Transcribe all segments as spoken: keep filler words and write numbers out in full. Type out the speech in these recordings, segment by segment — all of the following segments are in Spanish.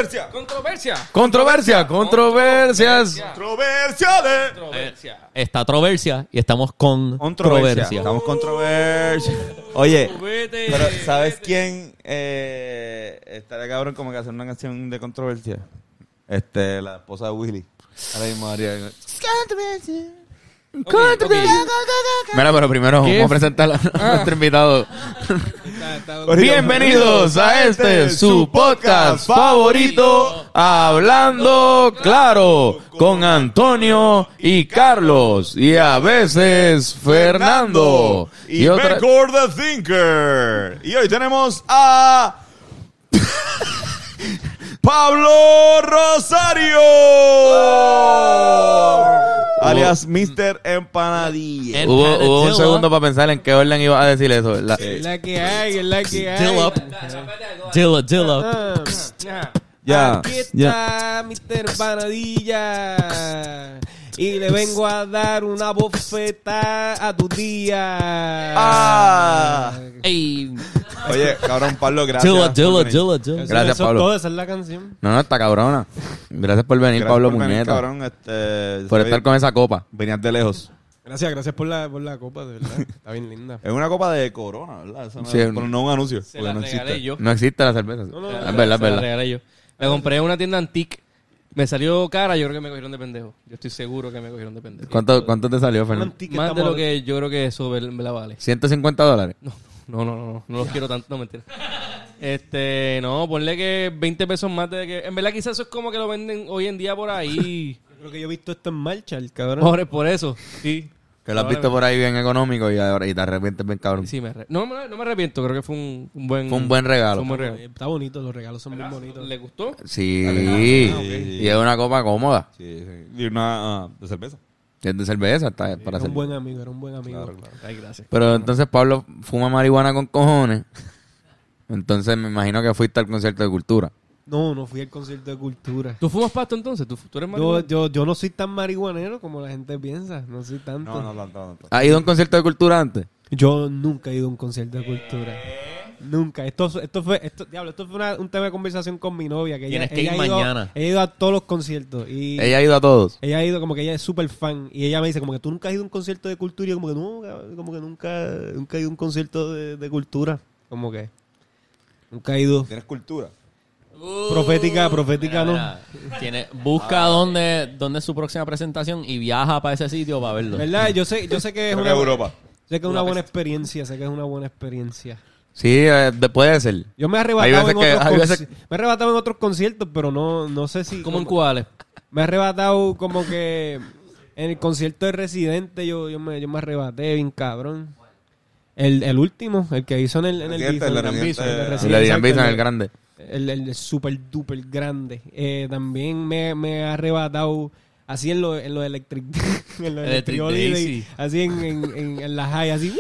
Controversia. Controversia. Controversia. Controversias. Controversiales. Controversia. Está Troversia y estamos con Controversia. Estamos controversia. Oye, Vete. pero ¿sabes quién eh, estaría cabrón como que hacer una canción de controversia? Este, la esposa de Willy. Ahora mismo haría controversia. Okay, okay. Mira, pero primero ¿Qué? vamos a presentar a nuestro invitado. Está- está- Bienvenidos a este, su podcast favorito, Hablando Claro, con Antonio y Carlos, y a veces Fernando. y, Y otra... Becor the Thinker. Y hoy tenemos a Pablo Rosario, alias mister Empanadilla. En- Hubo, hubo un Empanadilla. segundo para pensar en qué orden iba a decir eso, ¿verdad? Sí. Es la que hay, es la que hay. Dill up. Dill up, dill up. Ah, ya. Ya, Aquí ya. está mister Panadilla. Y le vengo a dar una bofeta a tu tía. Ah. Ey. Oye, cabrón, Pablo, gracias. Dill up, por dill up, venir. dill up, dill up. Eso- Gracias, eso es Pablo. todo, esa es la canción. No, no, está cabrona. Gracias por venir, Gracias Pablo por venir, Muñeta. cabrón, este, Por se estar ve- con esa copa. Venías de lejos. Gracias, gracias por la, por la copa, de verdad. Está bien linda. Es una copa de Corona, ¿verdad? Eso no Sí, es- es- pero no un anuncio. Se porque la no regalé existe. yo. No existe la cerveza. No, no, es no, verdad, es se la verdad. regalé yo. La compré en una tienda antique. Me salió cara, yo creo que me cogieron de pendejo. Yo estoy seguro que me cogieron de pendejo. ¿Cuánto, ¿Cuánto te salió, Fernando? Más de lo que yo creo que eso me me la vale. ciento cincuenta dólares. No, no, no, no, no los quiero tanto, no mentira. Este, no, ponle que veinte pesos más de que... En verdad quizás eso es como que lo venden hoy en día por ahí. Yo creo que yo he visto esto en marcha, el cabrón. Por, por eso, sí. Que lo has visto por ahí bien económico y ahora y te arrepientes bien, cabrón. Sí, me arre- no, me- no me arrepiento, creo que fue un, un buen... Fue un buen regalo. fue un buen regalo. Está bonito, los regalos son muy bonitos. ¿Le gustó? Sí. Ah, ok. Y es una copa cómoda. Sí, sí. Y una ah, de cerveza. Es de cerveza, está para Era hacer. un buen amigo, era un buen amigo. Claro, claro. Ay, gracias. Pero entonces Pablo fuma marihuana con cojones. Entonces me imagino que fuiste al concierto de cultura. No, no fui al concierto de cultura. ¿Tú fumas pasto entonces? ¿Tú, tú eres Yo, marihuana? yo, yo no soy tan marihuanero como la gente piensa. No soy tanto. No, no, no, no, no. ¿Has ido a un concierto de cultura antes? Yo nunca he ido a un concierto de cultura. Nunca. Esto, esto fue, esto, diablo, esto fue una- un tema de conversación con mi novia. Que ella, Tienes que ella ir ha ido- mañana. Ella ha ido a todos los conciertos. Y Ella ha ido a todos. ella ha ido como que ella es súper fan. Y ella me dice como que tú nunca has ido a un concierto de cultura. Y yo como que no, cabrón, como que nunca, nunca he ido a un concierto de, de cultura. Como que nunca he ido. ¿Tienes cultura? Profética, profética no. Mira, tiene, busca dónde, dónde es su próxima presentación y viaja para ese sitio para verlo. ¿Verdad? Yo sé, yo sé que es Creo que una, Europa. sé que es una buena experiencia. Sé que es una buena experiencia. Sí, eh, de- puede ser. Yo me he Hay arrebatado, veces en que- otros, hay conci- veces- me he arrebatado en otros conciertos, pero no, no sé si... ¿Cómo en como- cuáles? Me he arrebatado como que en el concierto de Residente yo, yo, me, yo me arrebaté bien cabrón. El, el último, el que hizo en el, en el Residente, Bison, el de en el Residente. Bison, el de Y le Y Residente, le Dian exacto, Bison, el el de- grande. El, el super duper grande. Eh, también me, me he arrebatado así en los en lo electric, en lo Electric Electric Holiday, Daisy. así en, en, en, en la high, así.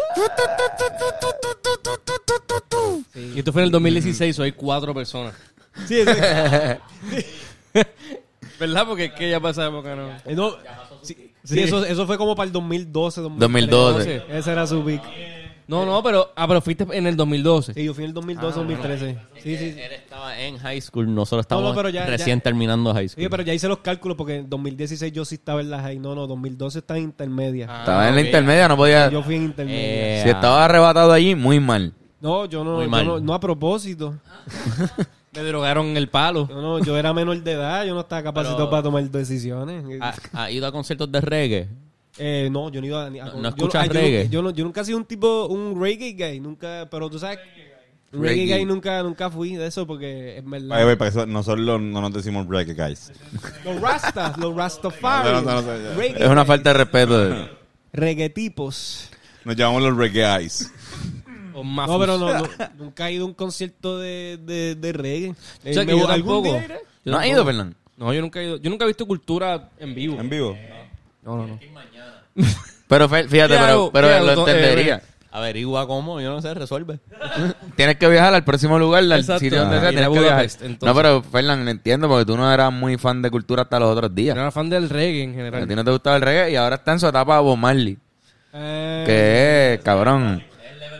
Y esto fue en el dos mil dieciséis, o hay cuatro personas. Sí, sí. ¿Verdad? Porque es que ya pasa época, ¿no? Eh, no, sí, sí, Eso, eso fue como para el dos mil doce, dos mil doce. Ese era su pick. No, no, pero, ah, pero fuiste en el dos mil doce. Sí, yo fui en el dos mil doce, dos mil trece. Sí, sí, sí. Él estaba en high school, nosotros estábamos No, no, pero ya- recién ya- terminando high school. Oye, pero ya hice los cálculos porque en dos mil dieciséis yo sí estaba en la high. No, no, dos mil doce está en intermedia. Ah, Estaba en la ok. intermedia, no podía... Yo fui en intermedia. Eh, Si estaba arrebatado allí, muy mal. No, yo no, Muy yo mal. no, no a propósito. Me drogaron el palo. No, no, yo era menor de edad, yo no estaba capacitado Pero- para tomar decisiones. ¿Ha, ha ido a conciertos de reggae? Eh, no, yo no iba a... ni a- No- no yo escuchas ah, yo reggae. Yo, no, yo nunca he sido un tipo, un reggae guy, nunca, pero tú sabes, un reggae, Reggae. guy nunca, nunca fui de eso porque es verdad. Vaya, vaya, para eso nosotros lo- no nos decimos reggae, guys. Los rastas, los rastafari, No, no, no, no, ya. reggae Es una guys, falta de respeto. de- reggaetipos. Nos llamamos los reggae guys. O más No, pero no, no, nunca he ido a un concierto de, de, de reggae. Eh, O sea, que me- yo algún tampoco. día iré. Yo ¿No has tampoco. ido, Fernando? No, yo nunca he ido. Yo nunca he visto cultura en vivo. ¿En vivo? No, no, no. Pero fe- fíjate, ¿Qué pero, hago? pero ¿Qué hago? lo To- eh, entendería. Averigua cómo, yo no sé, resuelve. Tienes que viajar al próximo lugar, al Exacto. sitio donde Ah, sea, ir a tienes que viajar. Budapest, entonces. No, pero Fernando, entiendo, porque tú no eras muy fan de cultura hasta los otros Yo días. era fan del reggae en A general. ti no te gustaba el reggae y ahora está en su etapa Bob Marley. Eh, Que es, cabrón.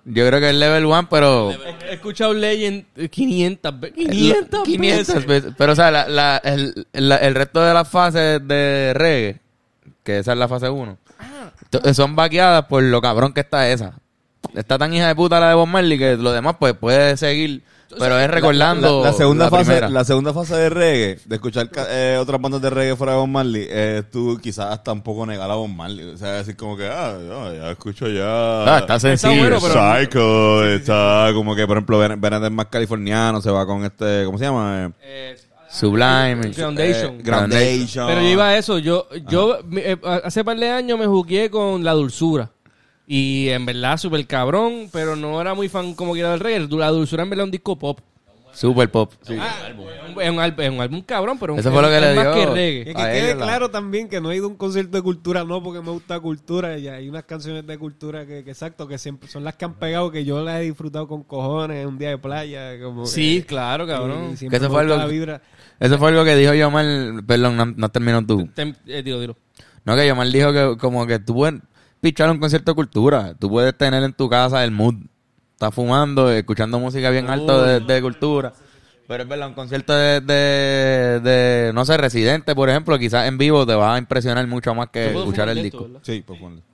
Yo creo que es level one, pero... He escuchado Legend quinientas veces. quinientas, quinientas veces. Pero, o sea, la, la, el, la- el resto de las fases de reggae, que esa es la fase uno, to- son vaqueadas por lo cabrón que está esa. Está tan hija de puta la de Bob Marley que lo demás pues puede seguir, pero es recordando La, la segunda la fase, primera. la segunda fase de reggae, de escuchar ca- eh, otras bandas de reggae fuera de Bob Marley, eh, tú quizás hasta un poco negar a Bob Marley. O sea, decir como que, ah, ya, ya escucho ya. Ah, está sencillo. bueno, pero- Psycho, está como que, por ejemplo, Ben- Benedict más californiano se va con este, ¿cómo se llama? Eh, Sublime. Groundation. Eh, Groundation. Pero yo iba a eso. Yo, yo me- eh, hace par de años me jugué con La Dulzura. Y en verdad, súper cabrón, pero no era muy fan como que era del reggae. La Dulzura en verdad es un disco pop. Super pop. Es un, es un álbum, es un álbum cabrón, pero Eso es, fue lo que es le más dio. que reggae. Que, A que quede ella la- claro también que no he ido a un concierto de cultura, no porque me gusta cultura. Y hay unas canciones de cultura que, que exacto, que siempre son las que han pegado, que yo las he disfrutado con cojones, un día de playa. Como que- Sí, claro, cabrón. y siempre Que eso me fue gusta algo- la vibra. Eso fue algo que dijo Yomar. Perdón, no, no terminó tú. Tem- eh, dilo, dilo. No, que Yomar dijo que como que tú puedes pichar un concierto de cultura. Tú puedes tener en tu casa el mood. Estás fumando, escuchando música bien alto de, de cultura. Pero es verdad, un concierto de, de, de, no sé, Residente, por ejemplo, quizás en vivo te va a impresionar mucho más que Yo puedo escuchar fumar el de esto, disco. ¿verdad? Sí, pues ponle.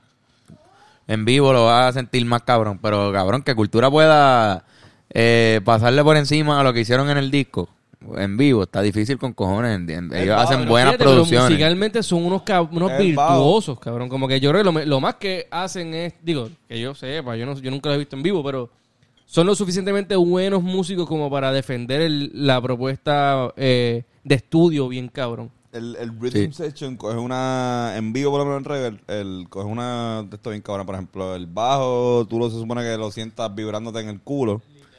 En vivo lo vas a sentir más cabrón. Pero cabrón, que cultura pueda eh, pasarle por encima a lo que hicieron en el disco. En vivo, está difícil con cojones. ¿entiendes? Ellos bajo, hacen Pero buenas fíjate, pero producciones. musicalmente son unos, cab- unos El bajo. virtuosos, cabrón. Como que yo creo que lo, me- lo más que hacen es, digo, que yo sepa, yo, no, yo nunca lo he visto en vivo, pero son lo suficientemente buenos músicos como para defender el- la propuesta eh, de estudio bien cabrón. El, el Rhythm Sí. Section coge una, en vivo por lo menos en reggae, el, el- coge una de esto bien cabrón. Por ejemplo, el bajo, tú lo se supone que lo sientas vibrándote en el culo.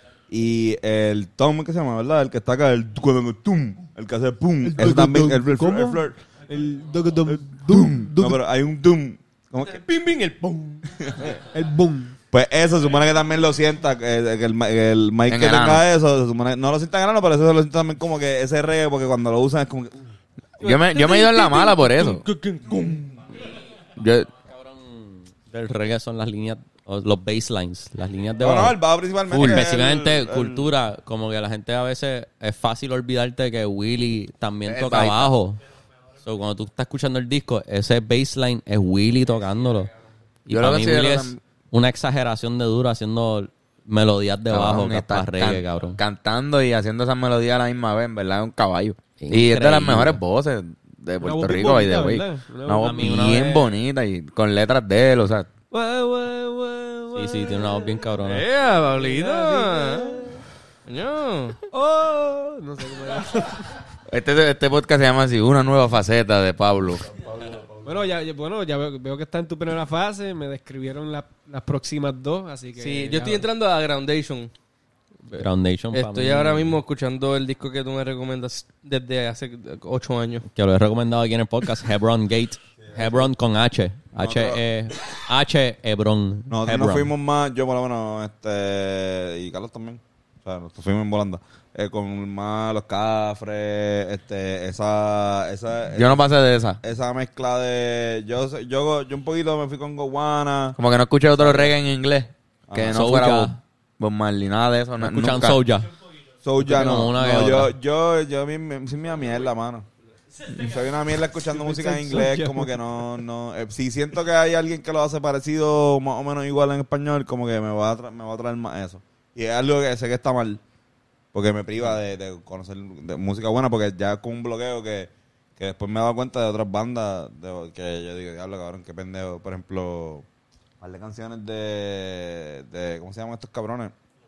Y el tom, ¿qué se llama, verdad? El que está acá, el tum, el que hace pum. Eso también, el, el, ¿Cómo? el flirt. El dug- dug- Dum. dug- No, pero hay un dum. ¿Cómo que? Pim, pim, el pum. el boom. Pues eso, se supone que también lo sienta, que, que el, ma- que el mic En que el tenga ano. eso, se supone, no lo sienta en el ano, pero eso se lo sienta también como que ese reggae, porque cuando lo usan es como que... Yo me, yo me he ido en la mala por eso. Yo, Del reggae son las líneas, o los baselines, las líneas de No, no, bajo. el bajo principalmente. Full. que es Específicamente el- el- cultura, como que la gente a veces es fácil olvidarte que Willy también El toca bajo. bajo. So, cuando tú estás escuchando el disco, ese baseline es Willy tocándolo. Y Yo lo para mí considero Willy es tam- una exageración de duro haciendo melodías de bajo cabrón, que es está para reggae, can- cabrón. cantando y haciendo esas melodías a la misma vez, en verdad, es un caballo. Y Increíble. es de las mejores voces de Puerto voz bien Rico, by the bonita, way. ¿verdad? Una Una voz- voz a mí una bien vez- bonita y con letras de él, o sea. Guau, guau, guau, guau. Sí, sí, tiene una voz bien cabrona. ¡Eh, Pablito! Coño. Oh, no sé cómo era. Este, este podcast se llama así, Una nueva faceta de Pablo. Bueno, ya, ya- bueno, ya veo, veo que está en tu primera fase. Me describieron la- las próximas dos, así que... Sí, yo ya- estoy entrando a Groundation. Groundation para Estoy mí, ahora mismo escuchando el disco que tú me recomiendas desde hace ocho años. que lo he recomendado aquí en el podcast, Hebron Gate. Hebron con H. H, pero- E, H, Hebron. Nosotros Hebron. nos fuimos más, yo por lo menos, este, y Carlos también. O sea, nos fuimos en volanda. Eh, con más los cafres, este, esa, esa, Yo no pasé de esa. esa mezcla de, yo, sé- yo, yo un poquito me fui con Gowana. Como que no escuché otro reggae en inglés. Que Ah, no Soulja. fuera Bob, Bob Marley, nada de eso. No no- escuchan nunca. Soulja. Soulja Como no, una no, que yo, otra. yo, yo, a mí me, sí me da mierda, mano. Soy una mierda escuchando música en inglés, Soulja. como que no, no, eh, si siento que hay alguien que lo hace parecido, más o menos igual en español, como que me va a, tra- me va a traer más eso. Y es algo que sé que está mal, porque me priva de, de conocer de música buena, porque ya es con un bloqueo que, que después me he dado cuenta de otras bandas, de, que yo digo, diablo, cabrón, qué pendejo. Por ejemplo, un par de canciones de, de, ¿cómo se llaman estos cabrones?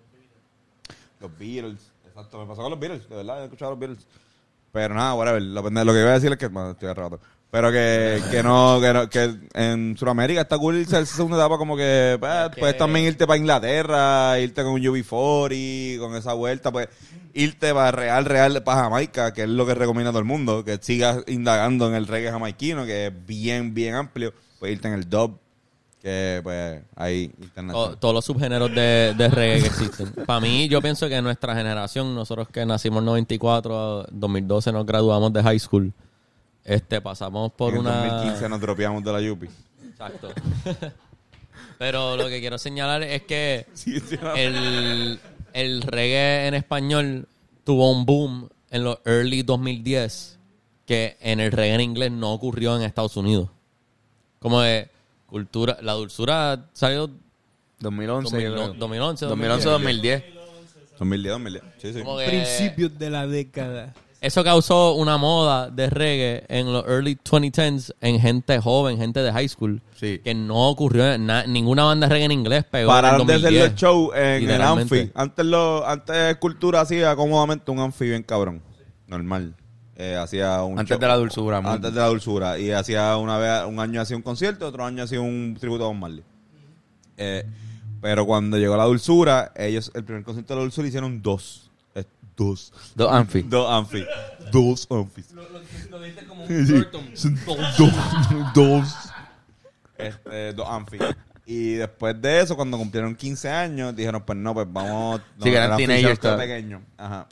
Los Beatles. Exacto, me pasó con los Beatles, de verdad, he escuchado a los Beatles. Pero nada, whatever, lo, pendejo- lo que iba a decir es que, bueno, estoy rato. Pero que, que no, que no, que en Sudamérica está cool irse a esa segunda etapa como que, pues, puedes también irte para Inglaterra, irte con un U B cuarenta, con esa vuelta, pues, irte para real, real, para Jamaica, que es lo que recomienda todo el mundo, que sigas indagando en el reggae jamaiquino, que es bien, bien amplio, pues irte en el dub, que pues, ahí, internacional. To- todos los subgéneros de, de reggae que existen. Para mí, yo pienso que nuestra generación, nosotros que nacimos en noventa y cuatro, dos mil doce nos graduamos de high school, este pasamos por en el una... dos mil quince nos dropeamos de la Yupi. Exacto. Pero lo que quiero señalar es que Sí, sí, no. el, el reggae en español tuvo un boom en los early dos mil diez que en el reggae en inglés no ocurrió en Estados Unidos. Como de cultura, la dulzura salió dos mil once, yo creo. dos mil once, dos mil once, dos mil diez. dos mil diez, dos mil diez. Sí, sí. Como que Principios de la década. eso causó una moda de reggae en los early twenty tens en gente joven, gente de high school, Sí. que no ocurrió en na- ninguna banda de reggae en inglés pegó en el Pararon de hacer dos mil diez. los shows en el literalmente. Anfi. Antes, lo, antes Cultura hacía cómodamente un Anfi bien cabrón. Normal. Eh, hacía un Antes show- de la dulzura. muy- Antes de la dulzura. Y hacía una vez, un año hacía un concierto, otro año hacía un tributo a Bob Marley. Eh, pero cuando llegó la dulzura, ellos, el primer concierto de la dulzura hicieron dos. Eh, dos. Dos Anfi. Dos Anfi. Dos Anfis. Lo, lo, lo diste como Sí. un Burton. Son Dos. Dos. Este, dos Anfi. Y después de eso, cuando cumplieron quince años, dijeron, pues no, pues vamos... No, Sí, que eran el Anfi teenagers fue todavía. pequeño. Ajá.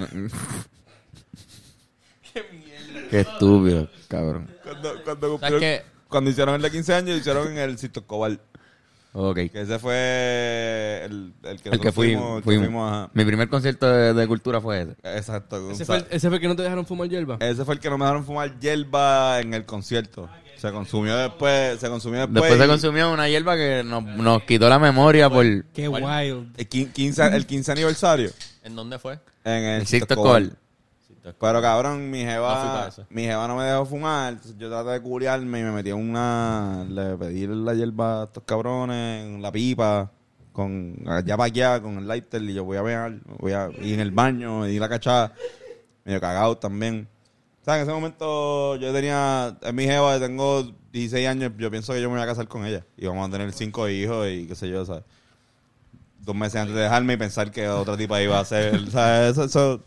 Qué estúpido, cabrón. Cuando, cuando, O sea, cumplieron- que- cuando hicieron el de quince años, hicieron en el Sisto Escobar. Ok. Que ese fue el, el que, El que nosotros fui, fuimos. el que fuimos. fuimos, ajá. Mi primer concierto de, de cultura fue ese. Exacto. Ese O fue, sea, el, ese fue el que no te dejaron fumar hierba. ese fue el que no me dejaron fumar hierba en el concierto. Se consumió después. Se consumió después. Después se y- consumió una hierba que nos, nos quitó la memoria por el Qué wild. El quin- quince, el quince aniversario. ¿En dónde fue? En el Sisto Sisto Escobar. Escobar. Pero cabrón, mi No fui jeva, para ese. mi jeva no me dejó fumar. Entonces yo traté de curiarme y me metí en una. Le pedí la hierba a estos cabrones, en la pipa, con allá para allá, con el lighter. Y yo voy a ver, voy a ir en el baño, me di la cachada, medio cagado también. O sea, en ese momento yo tenía, es mi jeva, tengo dieciséis años. Yo pienso que yo me voy a casar con ella. Y vamos a tener cinco hijos y qué sé yo, ¿sabes? Dos meses antes de dejarme y pensar que otra tipa iba a ser, ¿sabes? Eso. eso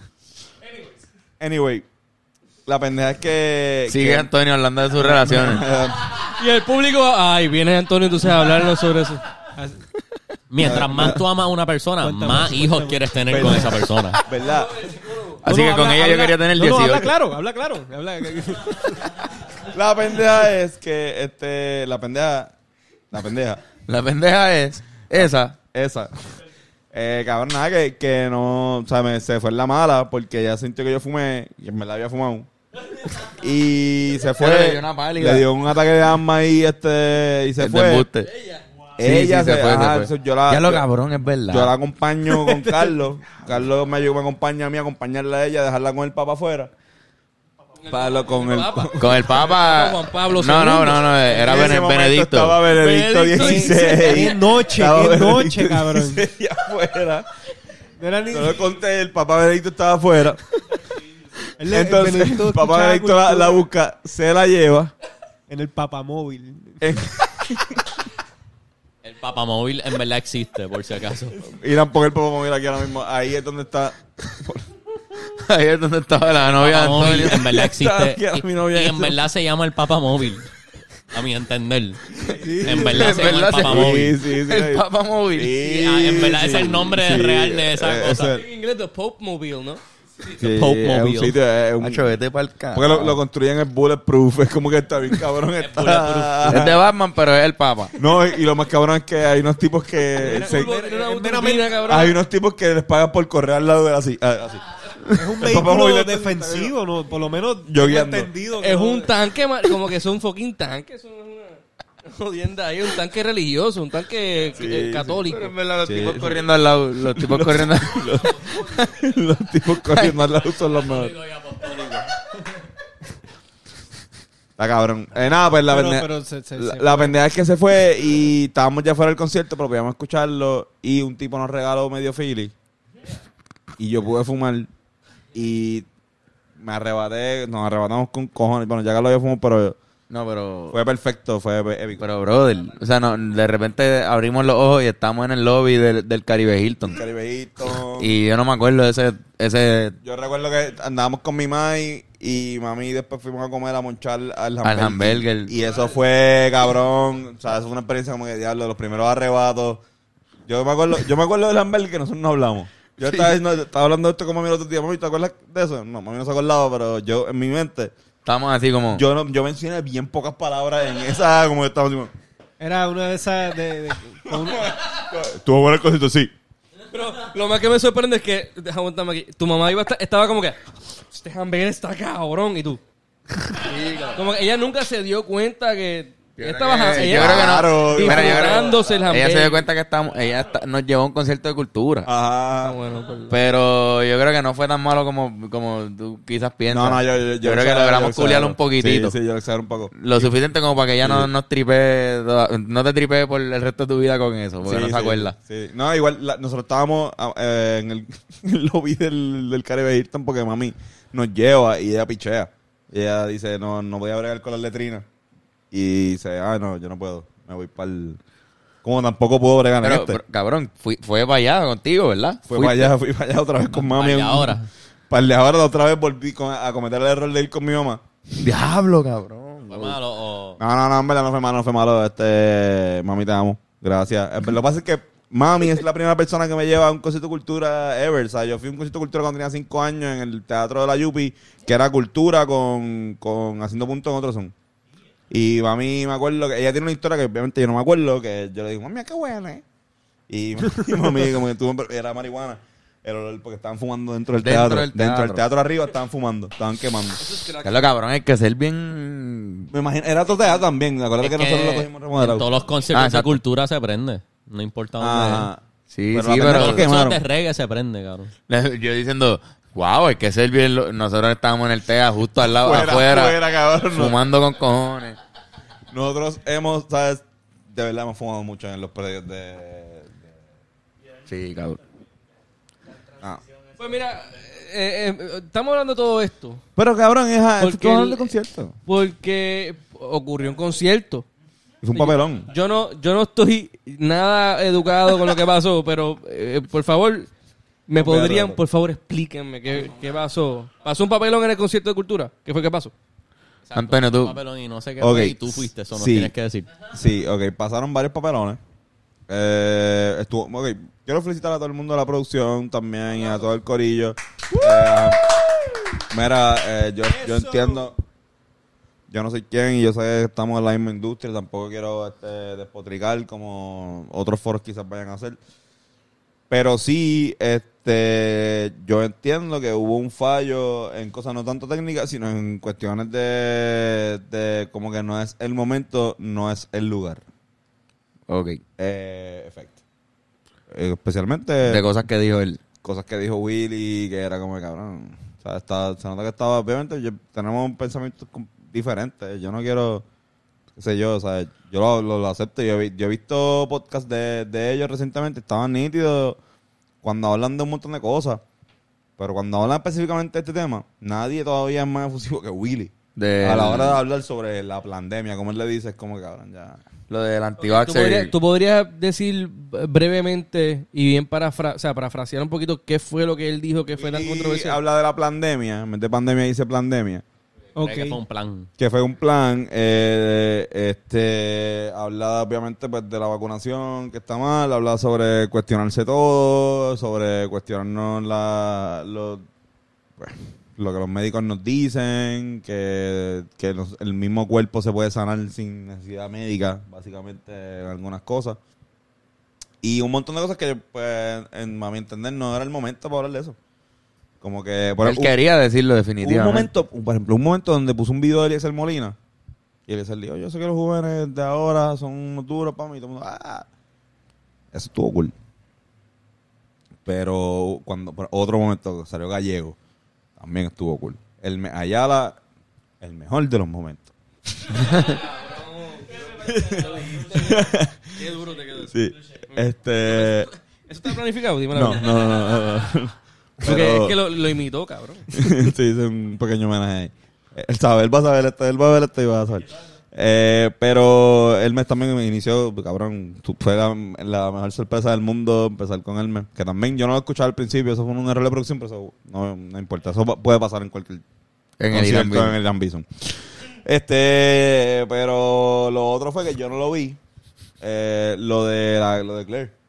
Anyway, la pendeja es que... Sigue que- Antonio hablando de sus relaciones. Y el público, ay, viene Antonio entonces a hablarnos sobre eso. Mientras más tú amas a una persona, Cuéntame, más cuéntame. hijos quieres tener con esa persona. ¿Verdad? Así No, que no, con habla- ella yo habla- quería tener no, no, habla dieciocho. claro, habla claro. Habla... La pendeja es que, este, la pendeja, la pendeja, La pendeja es esa. esa, eh, cabrón, nada, que, que no, o sea, me, se fue en la mala porque ella sintió que yo fumé y me la había fumado. Y se fue, le dio una pálida. le dio un ataque de asma y este, y se el fue. embuste. Ella Sí, sí, se, fue, se ajá, fue. eso yo la, Ya lo yo- cabrón, es verdad. Yo la acompaño con Carlos. Carlos me, ayuda, me acompaña a mí a acompañarla a ella, dejarla con el papá afuera. Para lo- con el Papa. Con el Papa. Juan Pablo No, no, segundo. no, no, era En ese Bene- momento Benedicto. Estaba Benedicto Benedicto dieciséis. Qué noche, Estaba qué Benedicto noche, cabrón. dieciséis afuera. No era ni... Yo le conté, el papá Benedicto estaba afuera. Él le- Entonces, Benedicto el papá escuchaba Benedicto la, cultura la busca, se la lleva. en el papamóvil. En, El papamóvil en verdad existe, por si acaso. irán por el papá móvil aquí ahora mismo. Ahí es donde está. Ahí es donde estaba la novia de Papamóvil Antonio. en verdad existe. Está aquí, Y, mi novia y en eso. verdad se llama el papamóvil. A mi entender. En verdad En se llama verdad el se- papamóvil. Sí, sí, sí. El Papa móvil. Sí, Y, ah, en verdad es el nombre sí, real de esa eh, cosa. ese- En inglés, The Pope Mobile, ¿no? Sí, Pope es un Mobile. sitio, es un- Macho, vete pa'l carajo. porque lo, lo construyen en bulletproof. Es como que está bien cabrón. Está, bulletproof. Es de Batman, pero es el Papa. No, y, y lo más cabrón es que hay unos tipos que... se- Turbo, tiene una es turbina, meramente- cabrón. hay unos tipos que les pagan por correr al lado de la así. ah, así. Es un El vehículo papamóvil está- defensivo, ¿no? Por lo menos Yo tengo guiando. entendido. que Es no- un tanque, ma- como que es un fucking tanque. Eso no es una jodienda ahí. Un tanque religioso, un tanque Sí, eh, sí. católico. Pero en verdad los Sí, tipos sí. corriendo al lado. Los tipos corriendo. Los tipos corriendo al lado son los mejores. Está cabrón. Eh, nada, pues la Pero- pendeja... pero se- se- La, se la fue. pendeja es que se fue y estábamos ya fuera del concierto, pero podíamos escucharlo y un tipo nos regaló medio Philly y yo pude fumar y me arrebaté, nos arrebatamos con cojones. Bueno, ya que lo había fumado, pero No, pero. fue perfecto, fue épico. Pero, brother. O sea, no, de repente abrimos los ojos y estamos en el lobby del, del Caribe Hilton. Caribejito. Y yo no me acuerdo de ese. ese Yo recuerdo que andábamos con mi mami y mami después fuimos a comer a monchar al hamburger. Al hamburger. Y eso fue cabrón. O sea, eso fue una experiencia como que diablo, los primeros arrebatos. Yo me acuerdo, yo me acuerdo del hamburger que nosotros no hablamos. Yo estaba, diciendo- estaba hablando de esto con mami el otro día. Mami, ¿te acuerdas de eso? No, mami no se acordaba, pero yo en mi mente, Estábamos así como. yo no, yo mencioné bien pocas palabras en esa, como que estaba así, como- Era una de esas de... de- con una- Tuvo buenas cositas, sí. Pero lo más que me sorprende es que, déjame aguantarme aquí, tu mamá iba a estar- estaba como que, este hamburger está cabrón, y tú. Como que ella nunca se dio cuenta que ella estaba creo que- ella yo creo que no. Claro, Mira, yo creo que- disfrutándose el Ella se hamburger. dio cuenta que estamos, ella está- nos llevó a un concierto de cultura. Ajá. Ah, bueno, perdón. Pero yo creo que no fue tan malo como, como tú quizás piensas. No, no, yo, yo, creo que exagero, logramos yo culiarlo exagero. un poquitito. Sí, sí, yo exagero un poco. Lo suficiente como para que ella no nos tripee, no te tripee por el resto de tu vida con eso, porque Sí, no se sí, acuerda. Sí. No, igual la- nosotros estábamos ah, eh, en el, en el lobby del, del Caribe Hilton porque mami nos lleva y ella pichea. Y ella dice, no, no voy a bregar con las letrinas. Y dice, ah, no, yo no puedo. Me voy para el... Como tampoco puedo bregar en Pero, este. pero, cabrón, fui, fue para allá contigo, ¿verdad? Fue Fuiste. para allá, fui para allá otra vez con mami. Par de ahora. Para de ahora otra vez volví con- a cometer el error de ir con mi mamá. Diablo, cabrón. ¿Fue malo o...? No, no, no, en verdad no fue malo, no fue malo. Este, mami, te amo. Gracias. Eh, pero Lo que pasa es que mami es la primera persona que me lleva a un concierto de cultura ever. O sea, yo fui a un concierto de cultura cuando tenía cinco años en el Teatro de la Yupi, que era cultura con, con haciendo puntos en otro son. Y mami me acuerdo que ella tiene una historia que obviamente yo no me acuerdo, que yo le digo, mami, qué buena, ¿eh? Y, y mami como que tuvo, era marihuana. El olor, porque estaban fumando dentro del Dentro teatro. del Dentro del teatro. teatro arriba estaban fumando, estaban quemando. Diablo, cabrón, hay que ser bien... Me imagino, era otro teatro también, acuérdate Es que, nosotros que lo cogimos en remodelado. todos los conciertos Ah, de exacto. cultura se prende. No importa dónde Ajá. Sí, Pero sí, la pero... pendeja es. es Los que- conciertos quemaron. de reggae se prende, cabrón. Yo diciendo, wow, hay que ser bien... lo- Nosotros estábamos en el T E A justo al lado, Fuera, afuera, fuera, cabrón, no. fumando con cojones. Nosotros hemos, ¿sabes? De verdad hemos fumado mucho en los predios de... Sí, cabrón. Ah. Pues mira, eh, eh, estamos hablando de todo esto Pero cabrón, es a- Porque estamos hablando el- de concierto. porque ocurrió un concierto. Y fue un papelón. Yo no, yo no estoy nada educado con lo que pasó, pero eh, por favor, me No, podrían, espérate. por favor, explíquenme qué, qué pasó. ¿Pasó un papelón en el concierto de cultura? ¿Qué fue que pasó? Exacto, Antonio, tú- un papelón y no sé qué Ok. fue, y tú fuiste, eso nos Sí. tienes que decir. Sí, ok, pasaron varios papelones. Eh, estuvo, ok, quiero felicitar a todo el mundo de la producción también y a todo el corillo. Eh, mira, eh, yo, yo entiendo, yo no soy quién y yo sé que estamos en la misma industria, tampoco quiero este, despotricar como otros foros quizás vayan a hacer. Pero sí, este, yo entiendo que hubo un fallo en cosas no tanto técnicas, sino en cuestiones de, de como que no es el momento, no es el lugar. Ok. Eh, efecto. Eh, especialmente De cosas que dijo él. cosas que dijo Willy, que era como cabrón. O sea, está, se nota que estaba, obviamente, yo- tenemos un pensamiento com- diferente. Yo no quiero, qué sé yo, o sea, yo lo, lo- lo acepto. Yo, he vi- yo he visto podcasts de, de ellos recientemente, estaban nítidos cuando hablan de un montón de cosas. Pero cuando hablan específicamente de este tema, nadie todavía es más efusivo que Willy. De A la hora de hablar sobre la pandemia, como él le dice, es como que cabrón, ya. Lo del ¿Tú antivaxxer. podrías, tú podrías decir brevemente y bien parafra o sea, parafrasear un poquito qué fue lo que él dijo que fue tan Y controversial? habla de la pandemia, en vez de pandemia dice pandemia. Ok. Creo que fue un plan. Que fue un plan, eh, este, habla obviamente pues de la vacunación que está mal, habla sobre cuestionarse todo, sobre cuestionarnos la, lo, pues, lo que los médicos nos dicen, que, que nos- el mismo cuerpo se puede sanar sin necesidad médica, básicamente en algunas cosas. Y un montón de cosas que pues en, a mi entender no era el momento para hablar de eso. Como que por Él ejemplo, quería decirlo Hubo definitivamente. un momento, por ejemplo, un momento donde puso un video de Eliezer Molina y Eliezer dijo, yo sé que los jóvenes de ahora son unos duros para mí. Y todo el mundo, ah. Eso estuvo cool. Pero cuando por otro momento salió Gallego, también estuvo cool. El me- Ayala, el mejor de los momentos. Qué duro te quedó. Sí. Este... ¿Eso está planificado? Dime la No, verdad. no, no, no, no. Porque Pero- es que lo, lo imitó, cabrón. sí, hice un pequeño homenaje ahí. Él sabe, él va a saber esto, él va a ver esto y va a saber. Eh, pero Hermes también me inició, cabrón, tú- fue la, la mejor sorpresa del mundo empezar con Hermes. Que también yo no lo escuchaba al principio, eso fue un error de producción, pero eso no, no importa. Eso va- puede pasar en cualquier En el concierto, Irán Bison. en el Irán Bison. Este, pero lo otro fue que yo no lo vi. Eh, lo de la, lo de Claire.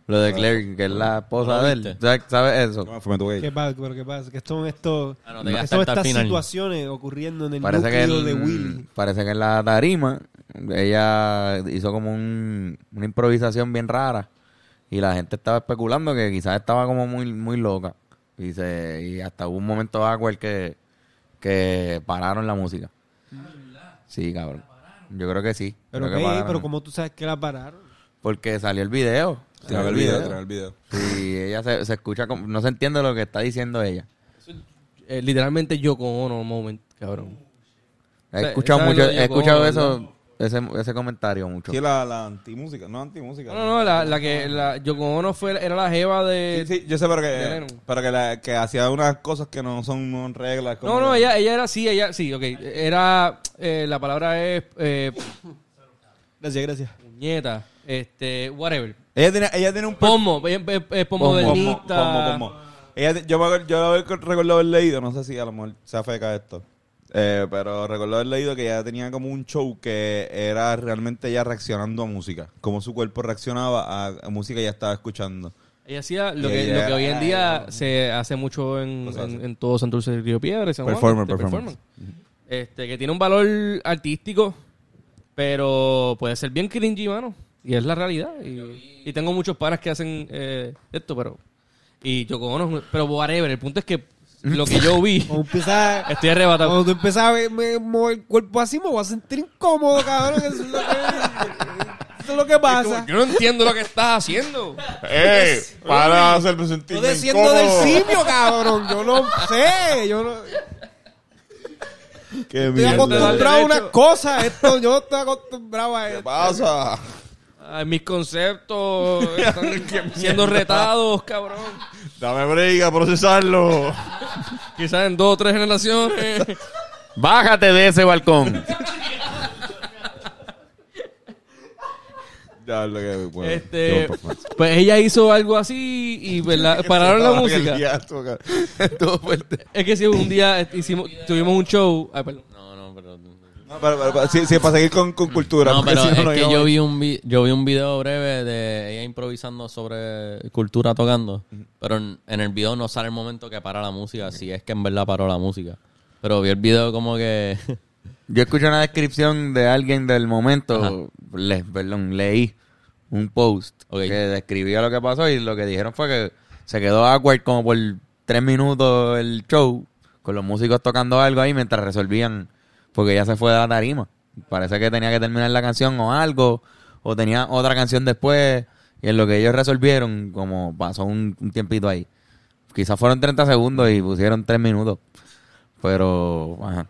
Lo de Claire, que es la esposa ¿No de viste? él. ¿Sabes, sabes eso? Yo me fui, me tuve que ¿Qué ir. pasa? ¿Pero qué pasa? Que son estos, Ah, no te que gastaste son hasta el estas final. situaciones ocurriendo en el Parece que, núcleo él- de Willy. parece que en la tarima ella hizo como un- una improvisación bien rara y la gente estaba especulando que quizás estaba como muy muy loca y, se, y hasta hubo un momento awkward que, que pararon la música. Sí, cabrón. Yo creo que sí. Pero, Creo que ¿qué? pararon. Pero ¿cómo tú sabes que la pararon? Porque salió el video. Tirar el video, tirar el video. Sí, ella se, se escucha, como- no se entiende lo que está diciendo ella. Eh, literalmente Yoko Ono moment, cabrón. He O sea, escuchado ¿sabes mucho, lo de he Yoko escuchado Ono, eso, ese, ese comentario mucho. Sí, la, la antimúsica. No antimúsica. No, no, no, la, la que la Yoko Ono fue, era la jeva de... Sí, sí, yo sé, pero de que, Lennon. pero que, la, que hacía unas cosas que no son no, reglas. como No, no, que- ella, ella era sí, ella, sí, ok. Era, eh, la palabra es, eh, Gracias, gracias. puñeta, este, whatever. Ella tiene, ella tiene un... per- Pomo, ella es, es pomo Pomo, modernista. pomo, pomo. Ella, yo, me acuerdo- yo recuerdo haber leído, no sé si a lo mejor se afeca esto, eh, pero recuerdo haber leído que ella tenía como un show que era realmente ella reaccionando a música. Como su cuerpo reaccionaba a, a música que ella estaba escuchando. Ella hacía lo Y que, ella- lo que hoy en día se hace mucho en, Cosas en, así. en todo Santurce de Río Piedra. y San Juan, Performer, este, performance. Este, que tiene un valor artístico, pero puede ser bien cringy, mano. Y es la realidad. Y, y tengo muchos panas que hacen eh, esto, pero... Y Yoko Ono, pero whatever. El punto es que lo que yo vi... Cuando empiezas, Estoy arrebatado. cuando tú empiezas a ver- me- mover el cuerpo así, me voy a sentir incómodo, cabrón. Eso es lo que, eso es lo que pasa. Yo no entiendo lo que estás haciendo. ¡Eh! Para hacerme sentir Estoy desciendo del simio, cabrón. Yo no sé. Yo no... ¡Qué Estoy mierda! acostumbrado a derecho. unas cosas. Esto, yo no estoy acostumbrado a ¿Qué esto. pasa? Ay, mis conceptos están siendo retados, cabrón. Dame break a procesarlo. Quizás en dos o tres generaciones. Bájate de ese balcón. Ya lo que bueno. Este, pues ella hizo algo así y ¿verdad? Pararon la música. Estuvo fuerte. Es que si un día hicimos, tuvimos un show. Ay, perdón. No, no, pero... No, pero, pero, pero, sí, sí, para seguir con, con cultura. No, porque pero si no, no es que íbamos- yo vi un vi- yo vi un video breve de ella improvisando sobre cultura tocando, pero en, en el video no sale el momento que para la música, si es que en verdad paró la música. Pero vi el video como que Yo escuché una descripción de alguien del momento, Ajá. le- perdón, leí un post Ok. que describía lo que pasó y lo que dijeron fue que se quedó awkward como por tres minutos el show, con los músicos tocando algo ahí mientras resolvían, porque ya se fue de la tarima. Parece que tenía que terminar la canción o algo, o tenía otra canción después, y en lo que ellos resolvieron, como pasó un, un tiempito ahí. Quizás fueron treinta segundos y pusieron tres minutos, pero... Ajá.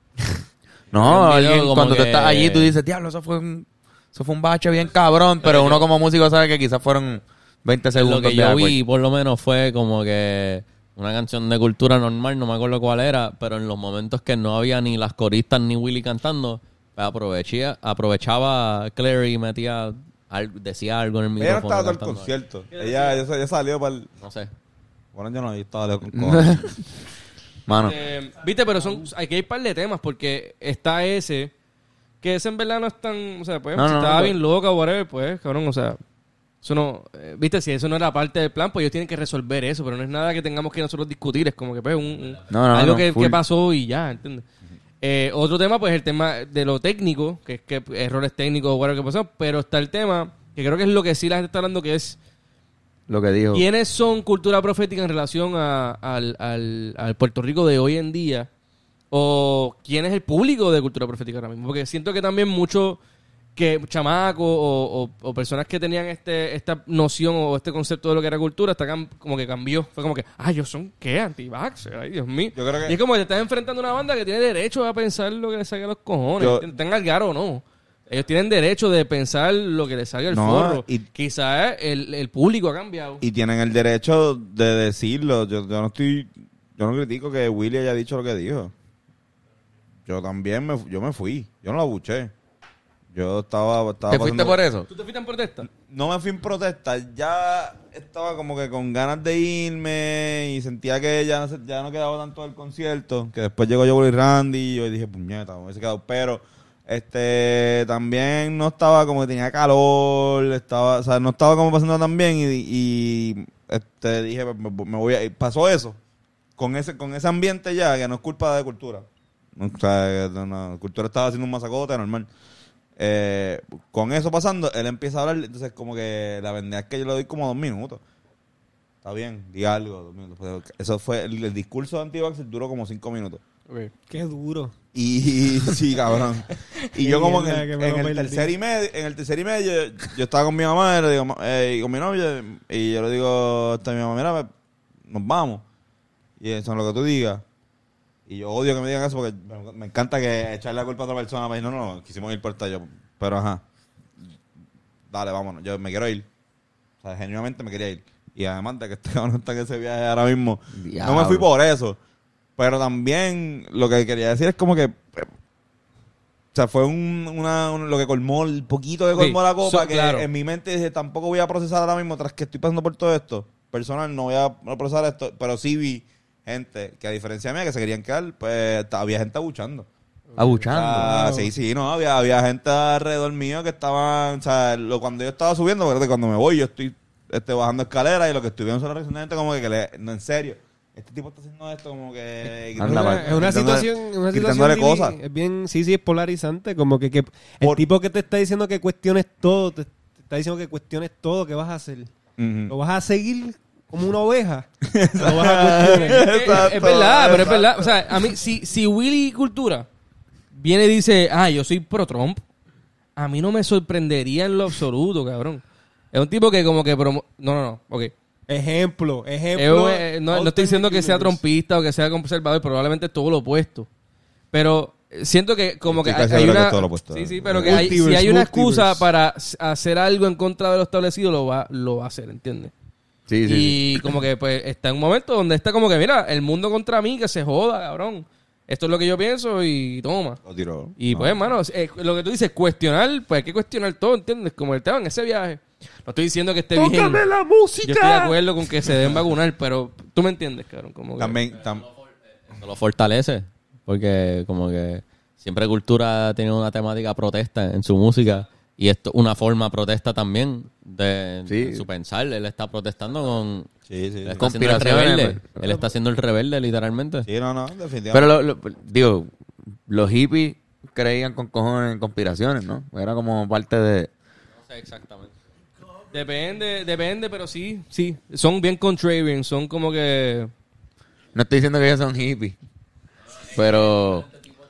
No, Hay un video alguien, como cuando tú que- estás allí, tú dices, diablo, eso fue un, eso fue un bache bien cabrón, pero uno como músico sabe que quizás fueron veinte segundos. lo que de yo awkward. vi por lo menos fue como que una canción de cultura normal, no me acuerdo cuál era, pero en los momentos que no había ni las coristas ni Willy cantando, pues aprovechía, aprovechaba Claire y metía al- decía algo en el Ella no micrófono. estaba todo el cantando. concierto. Ella, ella, ella salió para el... No sé. Bueno, yo no, yo estaba lejos con cojones. Mano, Eh, Viste, pero son, hay que ir par de temas porque está ese, que ese en verdad no es tan, o sea, pues, No, si no, estaba no, bien loca o whatever, pues, cabrón, o sea, eso no, eh, viste, si eso no era parte del plan, pues ellos tienen que resolver eso, pero no es nada que tengamos que nosotros discutir, es como que, pues, un, un- No, no, algo no, que, full. que pasó y ya, ¿entiendes? Eh, otro tema, pues, el tema de lo técnico, que es que errores técnicos o whatever que pasó, pero está el tema, que creo que es lo que sí la gente está hablando, que es lo que dijo. ¿quiénes son cultura profética en relación a- al, al- al Puerto Rico de hoy en día? ¿O quién es el público de cultura profética ahora mismo? Porque siento que también muchos que chamacos o, o- o personas que tenían este esta noción o este concepto de lo que era cultura, hasta cam- como que cambió. Fue como que, ah, ¿ellos son qué? Anti-vaxxer. Ay, Dios mío. Yo creo que- Y es como que te estás enfrentando a una banda que tiene derecho a pensar lo que le salga a los cojones. Yo- Tenga el garo o no. Ellos tienen derecho de pensar lo que les salga el No, forro. y- Quizás el, el público ha cambiado. Y tienen el derecho de decirlo. Yo, yo no estoy... Yo no critico que Willy haya dicho lo que dijo. Yo también me, yo me fui. Yo no la buché. Yo estaba... estaba ¿Te fuiste pasando- por eso? ¿Tú te fuiste en protesta? No me fui en protesta. Ya estaba como que con ganas de irme y sentía que ya no, se- ya no quedaba tanto del concierto. Que después llegó Joel y Randy y yo dije, puñeta, me hubiese quedado. Pero Este, también no estaba como que tenía calor, estaba, o sea, no estaba como pasando tan bien y, y este, dije, me, me voy a ir. Pasó eso, con ese, con ese ambiente ya, que no es culpa de Cultura. O sea, no, no, Cultura estaba haciendo un masacote normal. Eh, con eso pasando, él empieza a hablar, entonces como que la verdad es que yo le doy como dos minutos. Está bien, di algo, dos minutos. Pero eso fue, el, el discurso de anti-vaxxer duró como cinco minutos. Okay. Qué duro. Y sí, cabrón. Y yo como en mierda, el, que me en lo el perdí. tercer y medio, en el tercer y medio, yo estaba con mi mamá y le digo, eh, y con mi novia, y yo le digo a mi mamá, mira, nos vamos. Y eso es lo que tú digas. Y yo odio que me digan eso porque me, me encanta que echarle la culpa a otra persona para decir, no, no, quisimos ir por esta yo. Pero ajá. Dale, vámonos. Yo me quiero ir. O sea, genuinamente me quería ir. Y además de que este cabrón está en ese viaje ahora mismo, Diablo. no me fui por eso. Pero también lo que quería decir es como que... O sea, fue un, una, un- lo que colmó, el poquito que Ok, colmó la copa, so- que claro. en mi mente dije, tampoco voy a procesar ahora mismo, tras que estoy pasando por todo esto. Personal, no voy a procesar esto, pero sí vi gente que a diferencia mía, que se querían quedar, pues había gente abuchando. Abuchando. Ah, sí, sí, no, había, había gente alrededor mío que estaban, o sea, lo, cuando yo estaba subiendo, porque cuando me voy yo estoy este, bajando escaleras y lo que estoy viendo son las reacciones de gente como que, que le, no, en serio, este tipo está haciendo esto como que... Anda, Es una, va- es una gritándole- situación, una gritándole situación cosas. divi- es bien, sí, sí, es polarizante, como que, que el Por- tipo que te está diciendo que cuestiones todo, te, te está diciendo que cuestiones todo, ¿qué vas a hacer? Ujú. ¿Lo vas a seguir como una oveja? ¿Lo vas a cuestionar? Es, es- es verdad, pero es verdad. O sea, a mí, si, si Willy Cultura viene y dice, ah, yo soy pro Trump, a mí no me sorprendería en lo absoluto, cabrón. Es un tipo que como que promo... No, no, no, ok. Ejemplo, Es ejemplo. un- eh, no, no estoy diciendo que sea trompista o que sea conservador, probablemente es todo lo opuesto. Pero eh, siento que como Estoy que casi hay, hay seguro que una... es todo lo opuesto. Sí, sí, pero que hay- si Multiverse, hay una multiverse. excusa para s- hacer algo en contra de lo establecido, lo va, lo va a hacer, ¿entiendes? Sí, sí, sí. Y como que pues está en un momento donde está como que, mira, el mundo contra mí, que se joda, cabrón. Esto es lo que yo pienso y toma. Lo tiró. Y No. pues, hermano, eh, lo que tú dices, cuestionar, pues hay que cuestionar todo, ¿entiendes? Como él estaba en ese viaje. No estoy diciendo que esté bien. la música! Yo estoy de acuerdo con que se deben vacunar, pero tú me entiendes, cabrón. Como que- También, tam- Eso lo fortalece. Porque como que siempre Cultura tiene una temática protesta en su música. Y esto una forma protesta también de, Sí. de su pensar. Él está protestando con... sí, sí. Él sí. está haciendo el Conspiraciones, rebelde. pero- Él está haciendo el rebelde, literalmente. Sí, no, no, definitivamente. Pero, lo, lo- digo, los hippies creían con cojones en conspiraciones, ¿no? Era como parte de... No sé exactamente. Depende, depende, pero sí, sí. Son bien contrarian, son como que... No estoy diciendo que ellos son hippies, pero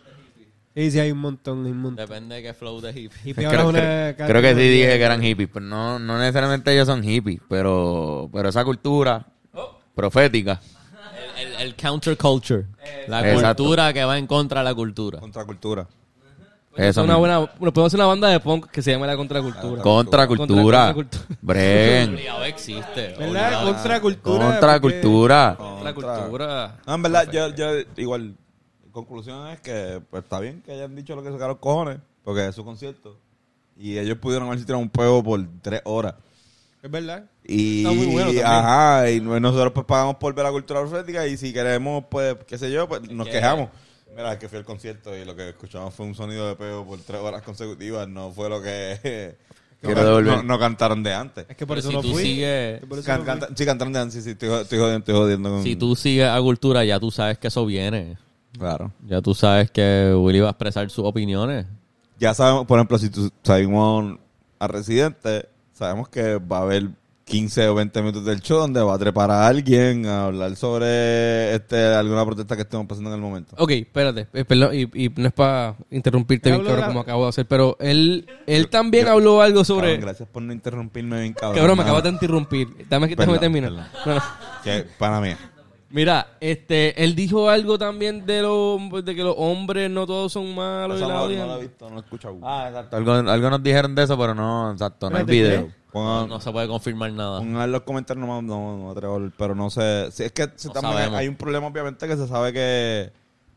Sí, sí, hay un montón, hay un montón. Depende de qué flow de hippie. Y ahora es creo, una creo- creo que sí categoría. dije que eran hippies, pero no, no necesariamente ellos son hippies, pero, pero esa cultura profética. El, el, el counterculture. La Exacto. cultura que va en contra de la cultura. Contracultura. Es Eso una mismo. buena... Bueno, podemos hacer una banda de punk que se llama La Contracultura. Contracultura. Contra- Bren. Obligado existe. ¿Verdad? obligado. Contracultura. Contracultura. Contracultura. No, en verdad, yo, yo igual, conclusión es que pues está bien que hayan dicho lo que sacaron los cojones, porque es su concierto. Y ellos pudieron haber tirado un peo por tres horas. Es verdad. Y, Está muy bueno también. ajá, y nosotros pues pagamos por ver la cultura profética y si queremos, pues, qué sé yo, pues nos que- quejamos. Mira, es que fui al concierto y lo que escuchamos fue un sonido de peo por tres horas consecutivas, no fue lo que no, Quiero devolver. no- no cantaron de antes. Es que por Pero eso si no tú fui. sigues... Por eso Can- no fui. canta- sí, cantaron de antes, sí, sí, estoy, estoy jodiendo, estoy jodiendo con... Si tú sigues a cultura, ya tú sabes que eso viene. Claro. Ya tú sabes que Willy va a expresar sus opiniones. Ya sabemos, por ejemplo, si tú salimos a Residente, sabemos que va a haber quince o veinte minutos del show donde va a trepar a alguien a hablar sobre este alguna protesta que estemos pasando en el momento. Ok, espérate, eh, perdón, y, y no es para interrumpirte Él bien, habló cabrón, de la- como acabo de hacer, pero él, él también habló algo sobre... Cabrón, gracias por no interrumpirme bien, cabrón. Cabrón, me Nada. acabas de interrumpir. Dame que déjame Perdón, terminar. perdón. No, no. Que para mí. Mira, este, él dijo algo también de, lo, de que los hombres no todos son malos y Eso la no, no odian. lo he visto, no lo he escuchado. Ah, exacto. Algo, algo nos dijeron de eso, pero no, exacto, no hay Espérate, video. ¿qué? Pongan, No se puede confirmar nada. pongan en los comentarios, no, me- no, no me atrevo a hablar, pero no sé. Si es que se No también hay, sabemos. hay un problema, obviamente, que se sabe que,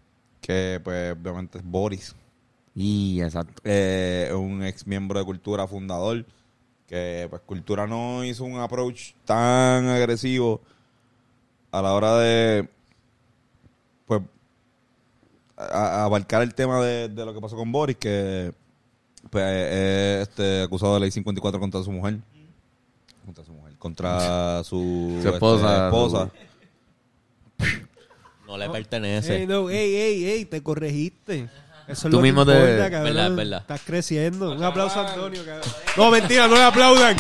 que pues, obviamente, es Boris. Y exacto. eh, un ex miembro de Cultura, fundador, que pues Cultura no hizo un approach tan agresivo a la hora de pues a- a abarcar el tema de, de lo que pasó con Boris, que pues es este, acusado de ley cincuenta y cuatro contra su mujer. Contra su mujer. Contra su, Su esposa. este, esposa. No le pertenece. Ey, no, ey, ey, ey, te corregiste. Eso es Tú lo mismo que te- importa, cabrón. Verdad, verdad. Estás creciendo. Un aplauso a Antonio, cabrón. No, mentira, no le aplaudan.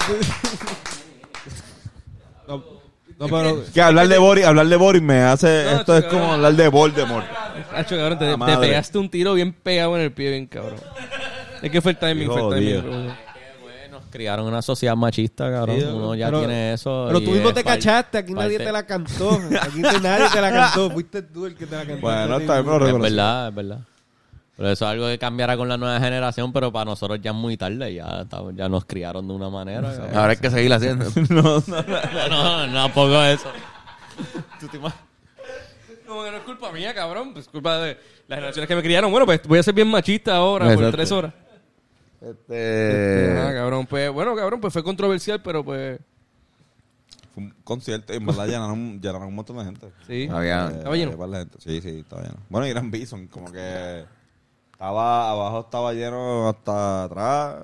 No, no, pero... Que hablar de Boris, hablar de Boris me hace... No, esto es chico, como no. hablar de Voldemort. Hacho, cabrón, te, La te madre. pegaste un tiro bien pegado en el pie, bien cabrón. Es que fue el timing, Hijo fue el timing. jodido. bro. Nos criaron en una sociedad machista, cabrón. Sí, Uno ya pero- tiene eso. Pero y tú mismo es te par- cachaste, aquí nadie parte- te la cantó. Aquí te- nadie te la cantó. Fuiste tú el que te la cantó. Bueno, está bien, pero Es reconocí. verdad, es verdad. Pero eso es algo que cambiará con la nueva generación, pero para nosotros ya es muy tarde. Ya, estamos- ya nos criaron de una manera. cabrón. Ahora hay que seguir haciendo. no, no. No, no, no, tampoco eso. ¿Tú te imaginas? Como que no es culpa mía, cabrón. Es culpa de las generaciones que me criaron. Bueno, pues voy a ser bien machista ahora por Exacto. tres horas. Este... Ah, cabrón. Pues, bueno, cabrón, pues fue controversial, pero pues... Fue un concierto, en verdad llenaron, llenaron un montón de gente. Sí. Había- Eh, Estaba lleno. había par de gente. Sí, sí, estaba lleno. Bueno, y Gran Bison, como que estaba abajo, estaba lleno hasta atrás.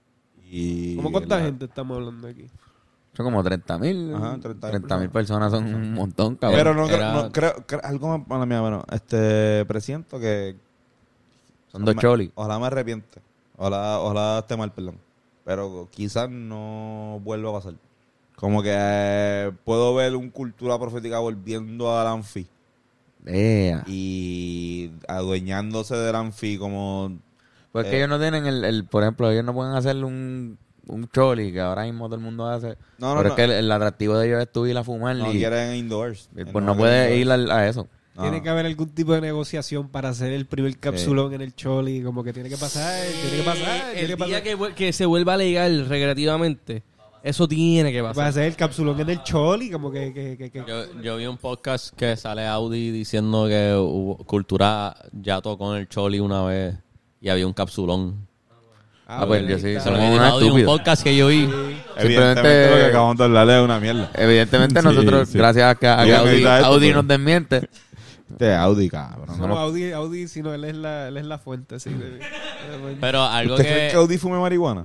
Y ¿Cómo cuánta la- gente estamos hablando aquí? Son como treinta mil. Ajá, treinta mil treinta mil personas son un montón, cabrón. Pero no, creo- Era- no creo, creo- algo más, mala mía, bueno, este, presiento que son dos me- cholis. Ojalá me arrepiente. Ojalá, ojalá esté mal, perdón. Pero quizás no vuelva a pasar. Como que eh, puedo ver un cultura profética volviendo al Anfi Ea. y adueñándose del Anfi como... Pues Eh. que ellos no tienen el, el, por ejemplo, ellos no pueden hacer un, un choli que ahora mismo todo el mundo hace. No, no, pero no. es que el, el atractivo de ellos es tú ir a fumar No y quieren indoors. y pues no puedes ir a, a eso. No. Tiene que haber algún tipo de negociación para hacer el primer capsulón en el Choli. Como que tiene que pasar, tiene que pasar, tiene El que pasar. día que, vu- que se vuelva legal recreativamente, eso tiene que Para pasar. hacer el capsulón en el Choli, como que... que, que, que- Yo, yo vi un podcast que sale Audi diciendo que hubo- Cultura ya tocó en el Choli una vez y había un capsulón. Ah, pues yo sí, está. son Pero un un Audi, un estúpido. podcast que yo vi. Evidentemente Simplemente- lo que acabamos de hablar es una mierda. Evidentemente Sí, nosotros, sí. gracias a que, a que Digan, Audi, edita esto, Audi pero- nos desmiente, Este Audi, cabrón. No, No, Audi, Audi, si no, él es la, él es la fuente, sí. de- de- Pero algo ¿Usted cree que... que Audi fume marihuana?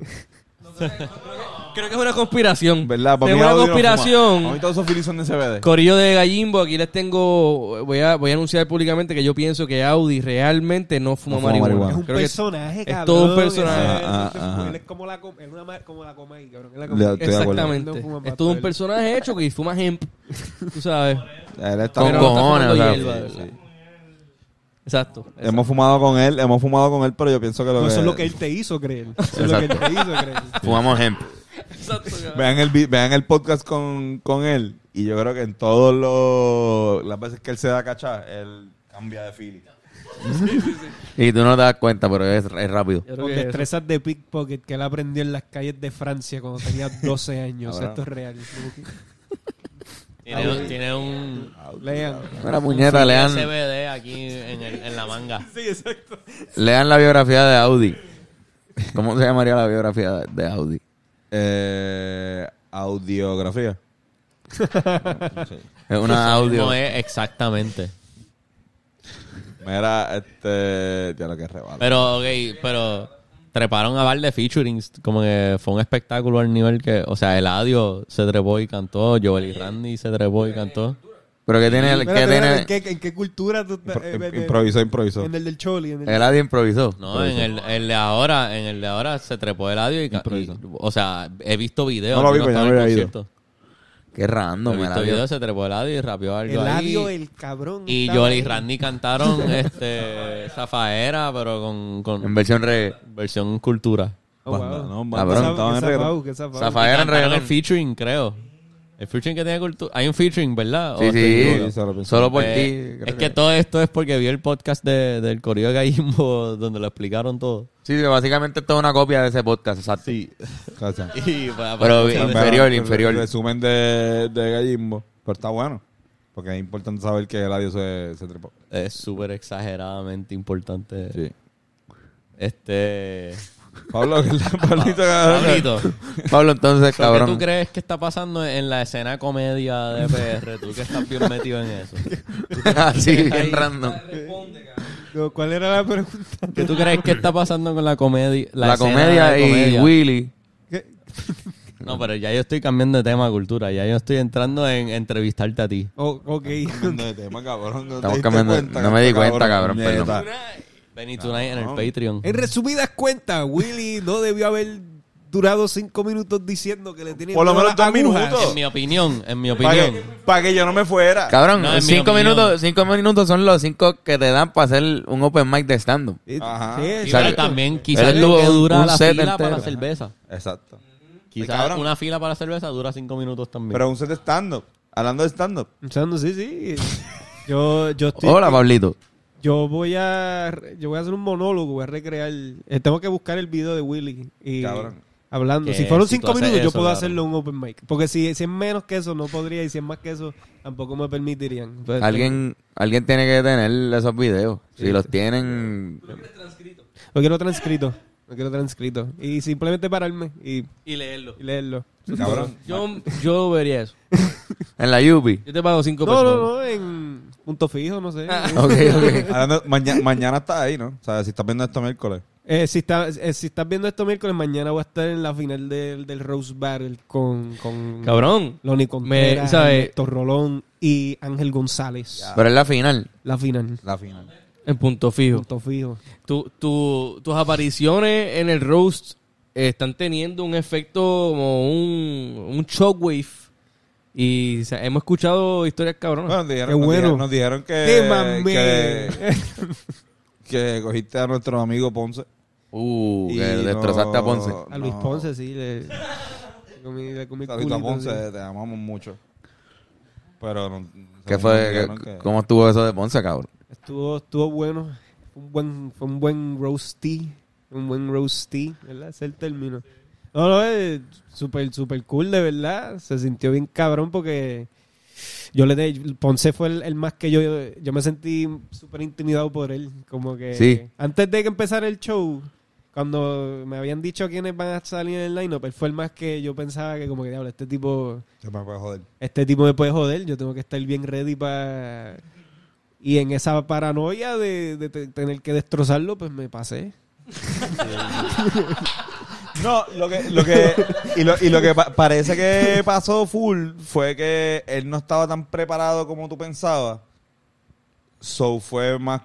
Creo que es una conspiración. ¿Verdad? Para Es mí una Audi no fuma. conspiración. A mí todos esos filis son de C B D. Corillo de Gallimbo, aquí les tengo, voy a, voy a anunciar públicamente que yo pienso que Audi realmente no fuma, No fuma marihuana. marihuana. Es un Creo que- personaje, es cabrón. todo un personaje. Ese- Ajá, ese- ajá. Él es como la, com- es una ma- como la coma ahí, cabrón. Es la Le- coma ahí. estoy de acuerdo. Exactamente. No fuma Es pasto, todo un él. personaje hecho que fuma hemp. Tú sabes. Él está Con Pero no está cojones, fumando o sea, hierba, sí, ¿verdad? sí. Exacto. Hemos fumado con él, hemos fumado con él, pero yo pienso que lo No, que... eso es lo que él te hizo creer. Eso es lo que él te hizo creer. fumamos hemp. Exacto. cabrón. Vean el, vi- vean el podcast con, con él y yo creo que en todas las veces que él se da cachar, él cambia de feeling. Y tú no te das cuenta, pero es, es rápido. Yo creo Con que eso. destrezas de pickpocket que él aprendió en las calles de Francia cuando tenía doce años. Ahora. Esto es real. Tiene, un- tiene un... Lean. Mira, puñeta, lean, C B D aquí en, el- en la manga. Sí, exacto. lean la biografía de Audi. ¿Cómo se llamaría la biografía de, de Audi? Eh, audiografía. Es una audio. No es exactamente. Mira, este... Ya lo que es rebalo. Pero, ok, pero treparon a par de featurings, como que fue un espectáculo al nivel que, o sea, Eladio se trepó y cantó, Joel y Randy se trepó y cantó. Pero que tiene, Espérate, que espérate, tiene, ¿en, qué, ¿En qué cultura tú estás? Impro- eh, eh, improvisó, improvisó. En el del Choli. En el... el Adi improvisó. No, en el, el de ahora, en el de ahora se trepó Eladio y, ca- y- o sea, he visto videos. No lo vi, yo pues ya estaba me en el había ido. concierto. Qué random, He visto Eladio. videos, se trepó Eladio y rapeó algo Eladio, ahí. el cabrón. Y estaba Joel y ahí. Randy cantaron este Zafaera, pero con, con En versión reggae. versión cultura. Oh, Banda, wow. no, Cabrón. banda, Qué estaban en zafado, reggaetón. qué zafado. Zafaera en Cantaron el reggaetón. featuring, creo. El featuring que tiene cultura. Hay un featuring, ¿verdad? ¿O Sí, estoy sí. equivocado? se lo pensé. Solo por Eh, ti. creo es que todo esto es porque vi el podcast de, del Corillo de Gallimbo donde lo explicaron todo. Sí, que básicamente esto es una copia de ese podcast, exacto. Sí. Gracias. Y pues, Pero pues, bien. Pero, Inferior, el- inferior. El resumen de, de Gallimbo. Pero está bueno. Porque es importante saber que el audio se, se trepó. es súper exageradamente importante. Sí. Este. Pablo, que es la Pablito, cabrón. Pablito, Pablo, entonces, ¿qué cabrón. tú crees que está pasando en la escena comedia de P R? Tú que estás bien metido en eso. Así, bien random. Responde, cabrón. No, ¿cuál era la pregunta? ¿Qué tú crees que está pasando con la comedia? La, escena comedia de y comedia? Willy. ¿Qué? No, pero ya yo estoy cambiando de tema de cultura. Ya yo estoy entrando en entrevistarte a ti. Oh, ok. Cambiando de tema, cabrón. ¿No te Estamos diste cambiando- cuenta, no me di cuenta, cabrón, puñeta? perdón. Benny Tonight en el No. Patreon. En resumidas cuentas, Willy no debió haber durado cinco minutos diciendo que le tenía Por lo miedo menos a las dos agujas. minutos. En mi opinión, en mi Para opinión. que, pa' que yo no me fuera. Cabrón, No, en mi cinco opinión. minutos, cinco minutos son los cinco que te dan para hacer un open mic de stand-up. Eh, Ajá. sí, Y O sea, pero que- también quizás él lo tuvo que un- dura un la set fila entero. para la cerveza. Exacto. Quizás cabrón. una fila para la cerveza dura cinco minutos también. Pero un set de stand-up. Hablando de stand-up. Pensando, sí, sí. Yo, yo estoy... Hola, Pablito. Yo voy a yo voy a hacer un monólogo, voy a recrear. eh, tengo que buscar el video de Willy y Cabrón. hablando. Que Si fueron si tú cinco haces minutos, yo eso, puedo cabrón. hacerlo en un open mic. Porque si, si es menos que eso, no podría. Y si es más que eso, tampoco me permitirían. Entonces, Alguien, alguien tiene que tener esos videos. Si los tienen, Lo quiero transcrito. Lo quiero transcrito. Y simplemente pararme y, Y leerlo. y leerlo. Cabrón. Yo, yo vería eso. en la Yupi. Yo te pago cinco No, pesos. no, no, en punto fijo, no sé. Ok, ok. Hablando- maña- mañana estás ahí, ¿no? O sea, si estás viendo esto miércoles. Eh, si, está, eh, si estás viendo esto miércoles, mañana voy a estar en la final del, del Rose Battle con, con Cabrón. Lonnie Contreras, Me- ¿sabe? Héctor Rolón y Ángel González. Pero es la final. La final. La final. En punto fijo. Punto fijo. Tu, tu, tus apariciones en el roast eh, están teniendo un efecto como un, un shockwave. Y o sea, hemos escuchado historias cabronas. Bueno, nos dijeron, Qué nos bueno. dijeron- nos dijeron que, ¡Qué mame! que, que cogiste a nuestro amigo Ponce. Uh, Y que destrozaste a Ponce. A Luis no. Ponce, sí. Le, le comí, le comí el Saludito a culito, Ponce, sí. te amamos mucho. Pero no, ¿Qué nos fue? dijeron ¿Qué- que- ¿Cómo estuvo eso de Ponce, cabrón? Estuvo, estuvo bueno. Fue un buen, fue un buen roasty. Un buen roasty, ¿verdad? Ese es el término. No, no, es súper, súper cool, de verdad. Se sintió bien cabrón porque yo le de, Ponce fue el, el más que yo, yo me sentí súper intimidado por él. Como que Sí. antes de que empezara el show, cuando me habían dicho quiénes van a salir en el line-up, él fue el más que yo pensaba que como que, diablo, este tipo, Se me puede joder. este tipo me puede joder, yo tengo que estar bien ready para... Y en esa paranoia de, de te- tener que destrozarlo, pues me pasé. No, lo que, lo que, y lo, y lo que pa- parece que pasó full fue que él no estaba tan preparado como tú pensabas. So fue más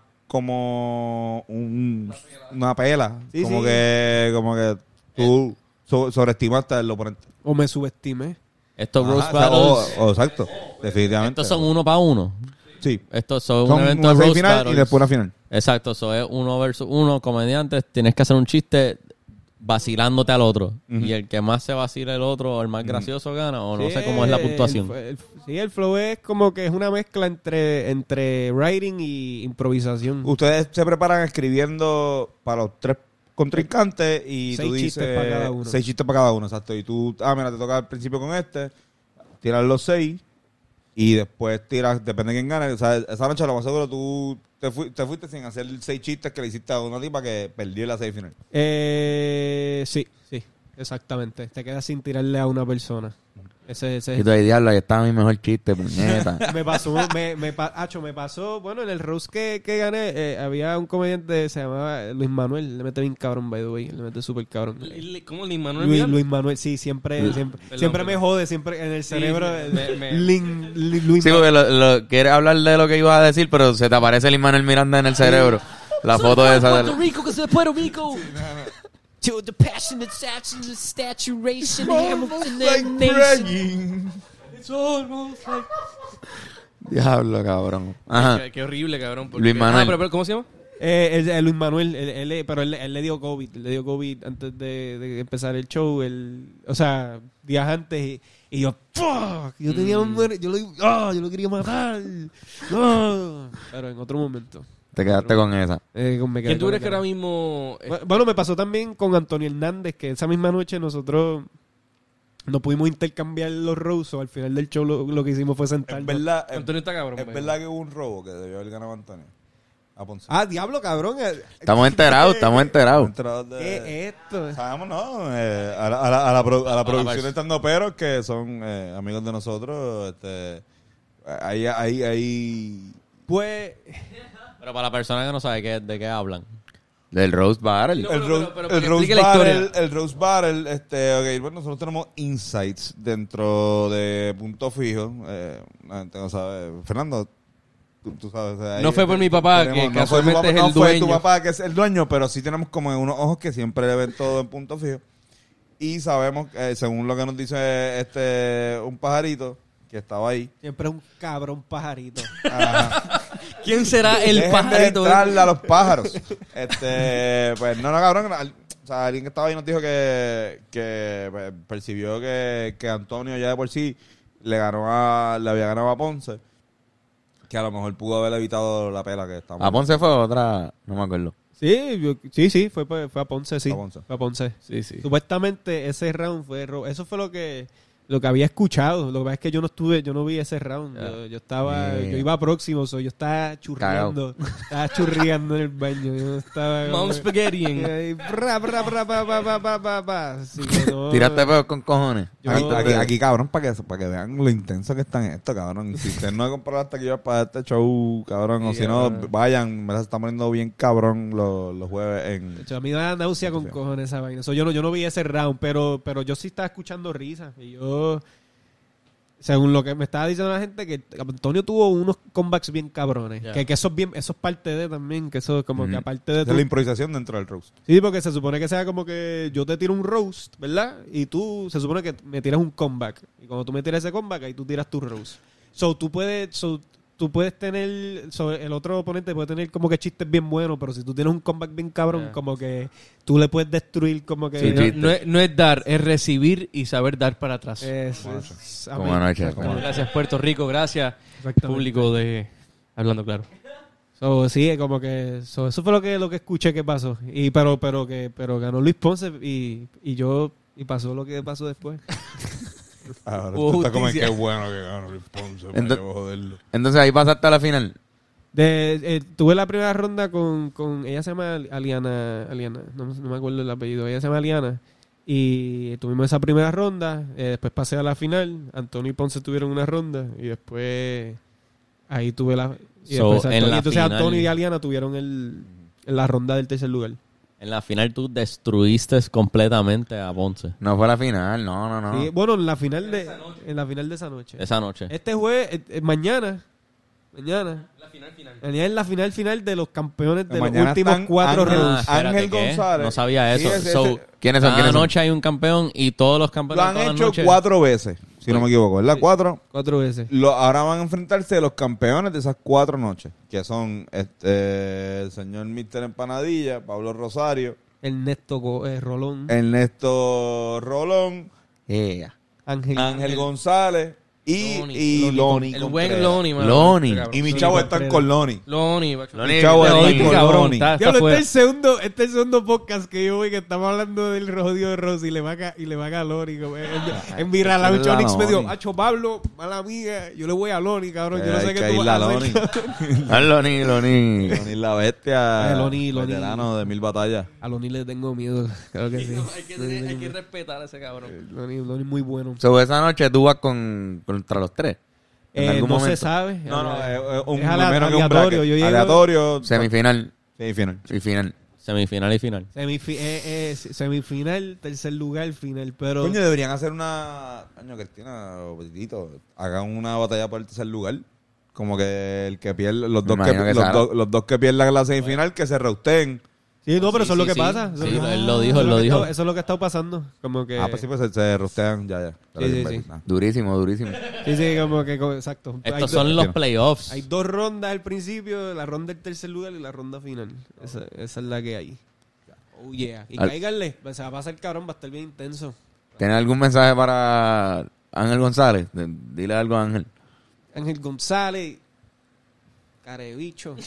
como un, una pela. Sí, como sí. que, como que tú so- sobreestimaste al oponente. O me subestimé. Estos Ajá, roast o sea, o- battles, o exacto, definitivamente. estos son uno para uno. Sí. Estos son, Son un evento una de roast semifinal battles. y después una final. Exacto, eso es uno versus uno, comediantes. Tienes que hacer un chiste vacilándote al otro. Ujú. Y el que más se vacila el otro, o el más gracioso, gana. O no Sí, sé cómo es la el- puntuación. el- sí, el flow es como que es una mezcla entre, entre writing y improvisación. Ustedes se preparan escribiendo para los tres contrincantes y Seis tú dices chistes para cada uno. seis chistes para cada uno, exacto. Y tú, ah, mira, te toca al principio con este, tiras los seis y después tiras, depende de quién gane. O sea, esa noche a lo más seguro tú te, fui- te fuiste sin hacer seis chistes que le hiciste a una tipa que perdió en la seis final. Eh, sí, sí, exactamente. Te quedas sin tirarle a una persona. Ese, ese Y tú ahí, diablo, ahí estaba mi mejor chiste, puñeta. me pasó, me, me, pa- acho, me pasó, bueno, en el roast que, que gané, eh, había un comediante, se llamaba Luis Manuel, le mete bien cabrón, by the way, le mete súper cabrón. ¿Cómo Lin Manuel Luis, Miranda? Luis Manuel, sí, siempre, siempre, Perdón, siempre perdón. me jode, siempre en el cerebro, sí, me- me- Lin- Lin- Luis Sí, Manuel. porque lo, lo- quieres hablar de lo que ibas a decir, pero se te aparece el Manuel Miranda en el cerebro. La foto esa de... Puerto Rico, que soy de Puerto Rico. To the passionate action, the saturation, Hamilton, and nation. It's almost like- Diablo, cabrón. Ajá. Qué, qué horrible, cabrón. porque- Luis Manuel. Ah, pero, pero, ¿cómo se llama? Eh, el- el Luis Manuel, él, él- él- pero él, él le dio COVID, él le dio COVID antes de, de empezar el show, él, o sea, días antes, y, y yo, ¡fuck! Yo tenía un muere- yo lo, ¡ah! yo lo quería matar, ¡ah! Pero en otro momento. Te quedaste con esa. eh, me quedé ¿Quién tú con crees que la- ahora mismo... eh, Bueno, me pasó también con Antonio Hernández, que esa misma noche nosotros no pudimos intercambiar los rows, o al final del show lo, lo que hicimos fue Es sentarnos. verdad, es, Antonio está cabrón. es pues. verdad que hubo un robo que debió haber ganado Antonio. A Ponce. Ah, diablo, cabrón. eh, Estamos enterados, estamos enterados. Enterados de- ¿Qué es esto? Sabemos, ¿no? Eh, a la, a la, a la, pro- a la producción vers- de Estando Peros, que son eh, amigos de nosotros, este, ahí, ahí, ahí... Pues... Pero para la persona que no sabe qué, de qué hablan. Del Roast Battle. No, el, pero- ro- pero- pero el que Rose explique la Battle, historia. el Rose Battle, este, ok, bueno, nosotros tenemos insights dentro de Punto Fijo. Eh, la gente no sabe. Fernando, tú, tú sabes. o sea, No ahí fue por mi papá, que no fue tu casualmente papá- es el no fue tu dueño. papá que es el dueño, pero sí tenemos como unos ojos que siempre le ven todo en Punto Fijo. Y sabemos, eh, según lo que nos dice este un pajarito que estaba ahí. Siempre un cabrón pajarito. Ajá. ¿Quién será el Dejen pajarito? de entrarle a los pájaros. Este, pues no, no, cabrón. al- O sea, alguien que estaba ahí nos dijo que, que pues, percibió que, que Antonio ya de por sí le ganó a, le había ganado a Ponce. Que a lo mejor pudo haber evitado la pela que estamos. A Ponce fue otra, no me acuerdo. Sí, yo- sí, sí, fue, pa- fue a Ponce, sí. A Ponce. Fue a Ponce. Sí, sí. Supuestamente ese round fue ro- eso fue lo que lo que había escuchado. Lo que pasa es que yo no estuve, yo no vi ese round. Ya. Yo, yo estaba, Yeah. yo iba próximo, so yo estaba churriando, estaba churriando en el baño. Yo no estaba Mom Spaghetti. Y ahí, bra, bra, bra, ba, ba, ba, ba, ba, ba. Así que no- Tiraste peos con cojones. Yo- Aquí, aquí, aquí, cabrón, para que, para que vean lo intenso que están esto, cabrón. Si usted no ha comprado hasta aquí para este show, cabrón, o Sí, si no, cabrón. vayan, me las está poniendo bien cabrón los, los jueves en... De hecho, a mí me da náusea con Sí. cojones esa vaina. So, yo, no, yo no vi ese round, pero, pero yo sí estaba escuchando risas. Y yo, según lo que me estaba diciendo la gente, que Antonio tuvo unos comebacks bien cabrones. Ya. Que, que eso es bien, eso es parte de también, que eso es como Ujú. que aparte de Esa tu... es la improvisación dentro del roast. Sí, porque se supone que sea como que yo te tiro un roast, ¿verdad? Y tú, se supone que me tiras un comeback. Y cuando tú me tiras ese comeback, ahí tú tiras tu roast. So, tú puedes... So, tú puedes tener, sobre el otro oponente puede tener como que chistes bien buenos, pero si tú tienes un comeback bien cabrón, Yeah. como que tú le puedes destruir como que... Sí, No, chiste. no es, no es dar, es recibir y saber dar para atrás. Es, Como es- Como amén. anoche. Exactamente. Gracias Puerto Rico, gracias Exactamente. público de Hablando Claro. So, sí, como que so, eso fue lo que lo que escuché que pasó. Y pero pero que pero ganó Luis Ponce y, y yo y pasó lo que pasó después. Ahora Hubo tú estás como en justicia. qué bueno que ganó Luis Ponce, para Ento- yo joderlo. Entonces ahí pasaste a la final. De, eh, tuve la primera ronda con, con ella se llama Aliana, Aliana, no, no me acuerdo el apellido, ella se llama Aliana y tuvimos esa primera ronda, eh, después pasé a la final, Antonio y Ponce tuvieron una ronda y después ahí tuve la y, So, después en Antonio- la y entonces final- Antonio y Aliana tuvieron el en la ronda del tercer lugar. En la final tú destruiste completamente a Ponce No fue la final, no, no, no. Sí, bueno, en la final de en la final de esa noche. esa noche. Este jueves, eh, eh, mañana, mañana, La final final. mañana es la final final de los campeones de los Mañana últimos están cuatro Ángel- rounds. Ah, espérate, Ángel ¿qué? González. No sabía Sí, eso. ese- So, ese- ¿Quiénes son? cada ¿Quiénes son? noche hay un campeón y todos los Lo campeones han todas las hecho noches- cuatro veces, si no me equivoco, ¿verdad? Cuatro. Cuatro veces. Lo- ahora van a enfrentarse los campeones de esas cuatro noches, que son este el señor Mister Empanadilla, Pablo Rosario, Ernesto Go- eh, Rolón, Ernesto Rolón, Yeah. Ángel. Ángel González y Loni. y Loni. El Contreras. buen Loni, mano. Loni. Este cabrón. Y mi Loni chavo Contreras. están con Loni. Loni, macho. Loni, Mi chavo Loni. están Loni, con cabrón, Loni. está, está Diablo, este fuera. es el segundo, este es el segundo podcast que yo voy que estamos hablando del rodio de Rosy y le va a, ca- y le va a caer a Loni. como En, en mi relaunch, la Onyx me dijo, Loni. Hacho Pablo, mala amiga, yo le voy a Loni, cabrón. Yo no Hay sé que qué tú irle a vas a Loni. hacer. Ah, Loni, Loni. Loni la bestia. Eh, Loni, Loni. Veterano de mil batallas. A Loni le tengo miedo, claro que sí. Hay que, tener- hay que respetar a ese cabrón. Loni, Loni muy bueno. So, esa noche tú vas con, contra los tres. En Eh, algún no se momento. sabe. No, no, Eh, es, es un es ale- menos que un aleatorio, bracket. yo llego- Aleatorio. Semifinal Semifinal. y final. Semifinal y final. Semifi- eh, eh, semifinal, tercer lugar, final. Pero Coño, deberían hacer una. Coño, Cristina, o Petitito, hagan una batalla por el tercer lugar. Como que el que pierde, los Me dos que, imagino que los, Sara. dos, los dos que pierdan la semifinal, que se rousteen. sí, no, pero Sí, eso es lo sí, que sí. pasa. Eso Sí, es lo- lo- él lo dijo, eso él es lo que dijo. está- Eso es lo que está pasando. Como que. Ah, pues sí, pues se, se rostean, ya, ya. Sí, sí, sí. Ah. Durísimo, durísimo. Sí, sí, como que, como- exacto. Hay Estos dos- son los Hay playoffs. Hay dos rondas al principio, la ronda del tercer lugar y la ronda final. Esa, esa es la que hay. Oh, yeah. Y Al- cáiganle, se va a pasar cabrón, va a estar bien intenso. ¿Tienes algún mensaje para Ángel González? De- Dile algo a Ángel. Ángel González, carebicho.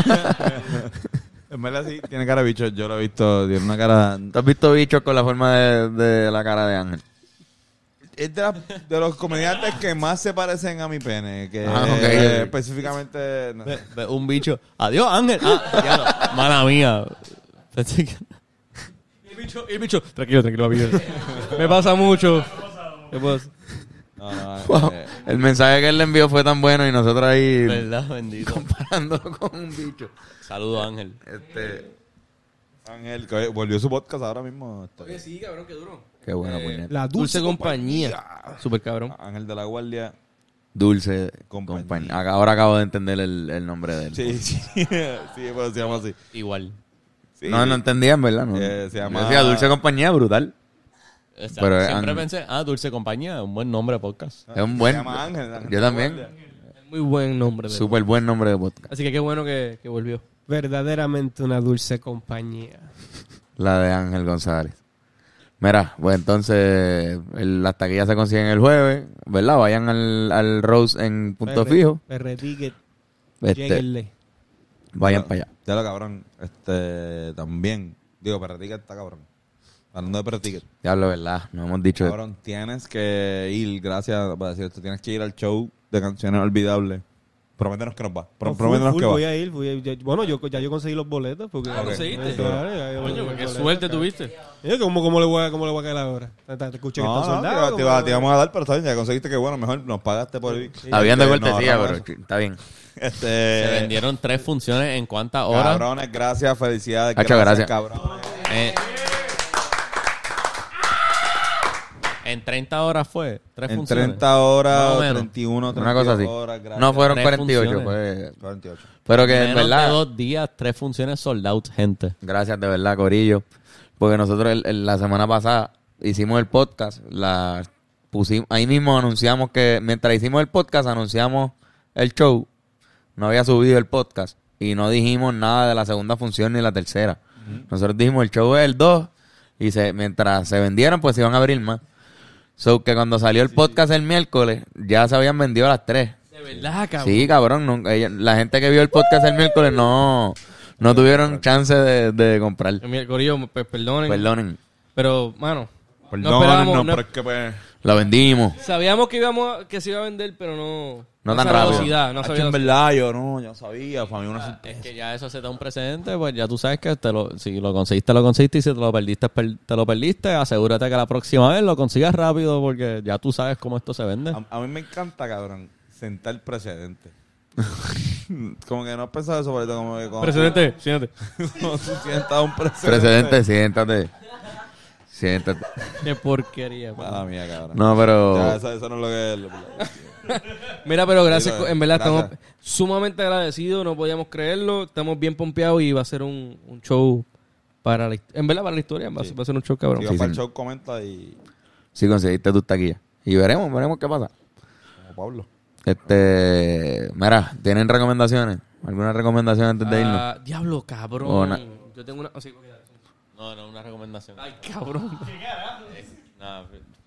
En verdad sí, tiene cara de bicho. Yo lo he visto, tiene una cara. ¿Tú has visto bichos con la forma de, de la cara de Ángel? Es de, la- de los comediantes que más se parecen a mi pene. Que Ah, ok. eh, específicamente. no. Ve- ve un bicho. Adiós, Ángel. Ah, diablo. Mala mía. Pensé que- Y el bicho, y el bicho, tranquilo, tranquilo, amigo. Me pasa mucho. ¿Qué pasa? No, no, Wow. eh, El mensaje que él le envió fue tan bueno y nosotros ahí ¿Verdad? Bendito. comparándolo con un bicho. Saludos, Ángel. Este, Ángel, que volvió su podcast ahora mismo. este, Oye, sí, cabrón, qué duro. qué buena Eh, puñeta. La Dulce, dulce, compañía. Super cabrón. Ángel de la Guardia. Dulce Compañía. compañía. Acá- Ahora acabo de entender el, el nombre de él. Sí, sí. sí, pero se llama así. Igual. Sí. No, no entendían, ¿verdad? No. Eh, se llama- Yo decía Dulce Compañía, brutal. O sea, Pero, siempre Ángel- pensé, ah, Dulce Compañía, un buen nombre de podcast. Es un buen... Se llama Ángel. Ángel Yo de la también. Guardia. Muy buen nombre. de Súper buen nombre de podcast. Así que qué bueno que, que volvió. verdaderamente una dulce compañía. La de Ángel González. Mira, pues entonces el, las taquillas se consiguen el jueves, ¿verdad? Vayan al, al Rose en punto Perre- fijo. Perre Ticket, Este, lléguenle. vayan Ya- para allá. Ya lo cabrón. Este, también. Digo, Perreticket está cabrón. Hablando de Perreticket. Diablo, ¿verdad? No hemos dicho... Cabrón, tienes que ir, gracias por decir esto, tienes que ir al show de canciones olvidables. Prométenos que nos va. Pro- Oh, full, prométenos full, que va. voy a ir. Voy a ir. Ya- bueno, yo, ya yo conseguí los boletos. Porque, Ah, ¿conseguiste? Claro, ya yo Coño, conseguí qué los suerte boletos. tuviste. Eh, ¿Cómo, cómo, le voy a, ¿Cómo le voy a caer ahora? Te, te- te escuché que No, están no, te, soldados. iba- te, iba- te íbamos a dar, pero está bien, ya conseguiste que bueno, mejor nos pagaste por ir. Habían de Este, cortesía, no, pero no, está bien. Este, Se vendieron tres funciones en cuántas horas. cabrones, gracias, felicidades. Hacho, gracias. cabrones. Eh, en treinta horas fue. Tres En funciones. treinta Más horas, o menos. treinta y uno, Una cosa así. horas, gracias. No fueron Tres cuarenta y ocho, funciones. fue... cuarenta y ocho. Pero que en Menos verdad... de dos días, tres funciones sold out, gente. Gracias de verdad, Corillo. Porque nosotros el- el- la semana pasada hicimos el podcast, la pusimos, ahí mismo anunciamos que, mientras hicimos el podcast, anunciamos el show. No había subido el podcast y no dijimos nada de la segunda función ni la tercera. Nosotros dijimos el show es el dos y se, mientras se vendieron, pues se iban a abrir más. So que cuando salió el podcast el miércoles, ya se habían vendido las tres. De verdad, cabrón. Sí, cabrón. nunca- ella- la gente que vio el podcast el miércoles no, no tuvieron chance de, de comprar. Mira, Corillo, pues, perdonen. Perdonen. Pero, mano, Perdón, no esperábamos. no, no- pero es que pues... Lo vendimos. sabíamos que íbamos a- que se iba a vender, pero no. No esa tan rápido. velocidad, no Hacho, sabía en la- verdad, yo no, yo sabía, para mí una sorpresa. Es que ya eso se da un precedente, pues ya tú sabes que te lo, si lo conseguiste, lo conseguiste y si te lo perdiste, per- te lo perdiste. Asegúrate que la próxima vez lo consigas rápido porque ya tú sabes cómo esto se vende. A, a mí me encanta, cabrón, sentar precedente. Como que no has pensado eso, pero como que... Como Precedente, siéntate. Como tú sientas un precedente. Precedente, siéntate. Siéntate. Qué porquería. pa. Mala mía, cabrón. No, pero... Ya, eso, eso no es lo que es. Mira, pero gracias, Sí, en verdad gracias. estamos sumamente agradecidos, no podíamos creerlo, estamos bien pompeados y va a ser un, un show para la, hist- en verdad para la historia, va, a ser- va a ser un show cabrón. Si Sí, vas para sí. el show, comenta y... Sí conseguiste tus taquillas. Y veremos, veremos qué pasa. Como Pablo. Este... Mira, ¿tienen recomendaciones? ¿Alguna recomendación antes de irnos? Ah, diablo, cabrón. O na- Yo tengo una... oh, sí, ok, dale. No, no, una recomendación. Ay, cabrón. Nada,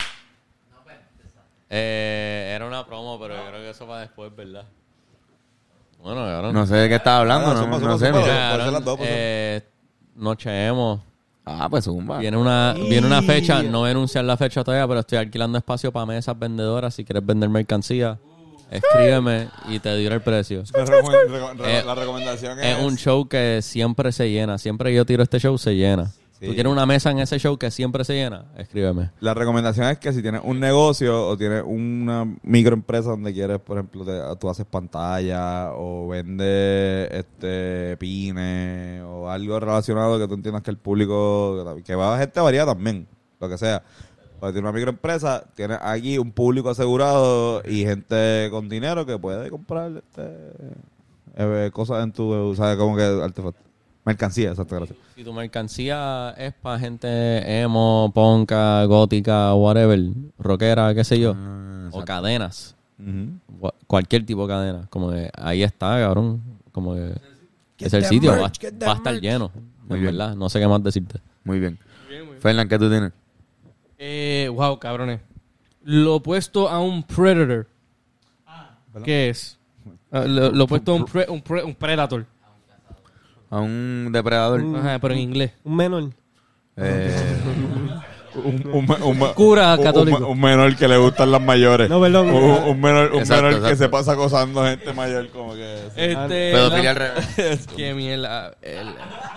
eh, era una promo, pero yo creo que eso para después, ¿verdad? Bueno, cabrón. No sé de qué estás hablando, Ah, no, zumba, no zumba, sé. zumba. no sé. Puede ser Cabrón, las dos, puede ser. eh, Noche Emo. Ah, pues zumba. Viene una, viene una fecha, no voy a anunciar la fecha todavía, pero estoy alquilando espacio para mesas vendedoras. Si quieres vender mercancía, escríbeme y te diré el precio. La, recome- reco- re- Eh, la recomendación es... Es un show que siempre se llena. Siempre que yo tiro este show, se llena. Sí. ¿Tú quieres una mesa en ese show que siempre se llena? Escríbeme. La recomendación es que si tienes un negocio o tienes una microempresa donde quieres, por ejemplo, te- tú haces pantalla o vendes este pines o algo relacionado que tú entiendas que el público, que va a gente variada también, lo que sea. Cuando tienes una microempresa, tienes aquí un público asegurado y gente con dinero que puede comprar este, eh, cosas en tu, o sea, como que artefactos. Mercancía, exacto, gracias. Si tu mercancía es para gente emo, ponca, gótica, whatever, rockera, qué sé yo, Ah, o exacto. cadenas, Ujú. Gua- cualquier tipo de cadena, como que ahí está, cabrón, como que es el sitio, va, va a estar lleno, Muy en bien. verdad, no sé qué más decirte. Muy bien. Fernan, ¿qué tú tienes? Eh, wow, cabrones. Lo opuesto a un Predator. ¿Qué es? Ah, lo, lo opuesto a un, pre- un, pre- un Predator. A un depredador. Ajá, pero en inglés. Un menor. Eh, Un, un, un, un- Cura un- católico. Un, un menor que le gustan las mayores. No, perdón. Un, un menor, un Exacto, menor que exacto. se pasa acosando gente mayor, como que... sí. Este, pedofilia al la- revés. Qué mierda. El,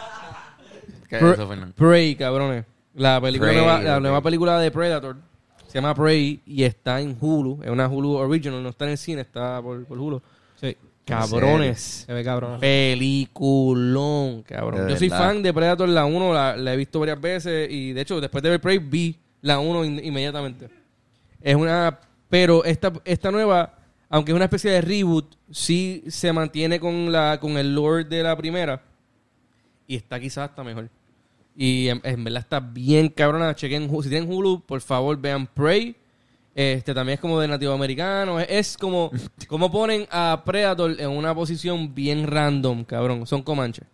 ¿Qué es Pre- eso, Fernan? Prey, cabrones. La película Prey, nueva, la ok. nueva película de Predator. Se llama Prey y está en Hulu. Es una Hulu original, no está en el cine, está por, por Hulu. Sí. Cabrones. Se ve cabrón. Peliculón, cabrón. De Yo soy verdad. fan de Predator, la uno, la, la he visto varias veces y de hecho después de ver Prey vi la uno in- inmediatamente. Es una... Pero esta, esta nueva, aunque es una especie de reboot, sí se mantiene con la con el lore de la primera y está quizás hasta mejor. Y en, en verdad está bien cabrona. Chequen, Hulu. Si tienen Hulu, por favor vean Prey. Este también es como de nativo americano. Es, es como, como ponen a Predator en una posición bien random, cabrón. Son comanches.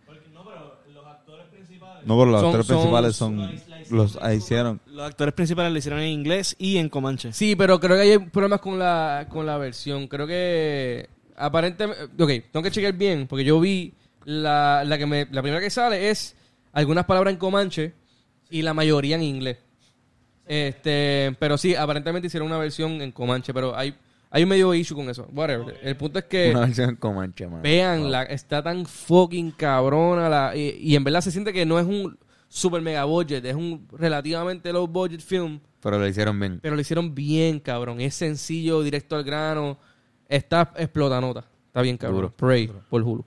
No, pero los Son- actores son- principales son... Los ah, hicieron. Los actores principales lo hicieron en inglés y en comanche. Sí, pero creo que hay problemas con la, con la versión. Creo que aparentemente... Ok, tengo que chequear bien, porque yo vi la, la que me, la primera que sale es algunas palabras en comanche y la mayoría en inglés. Este, pero sí, aparentemente hicieron una versión en comanche, pero hay, hay un medio issue con eso. Whatever. El punto es que Una versión comanche, man. vean, la, está tan fucking cabrona la, y, y en verdad se siente que no es un super mega budget, es un relativamente low budget film. Pero lo hicieron bien. Pero lo hicieron bien, cabrón. Es sencillo, directo al grano. Está explotanota. Está bien, cabrón. Duro. Prey por Hulu.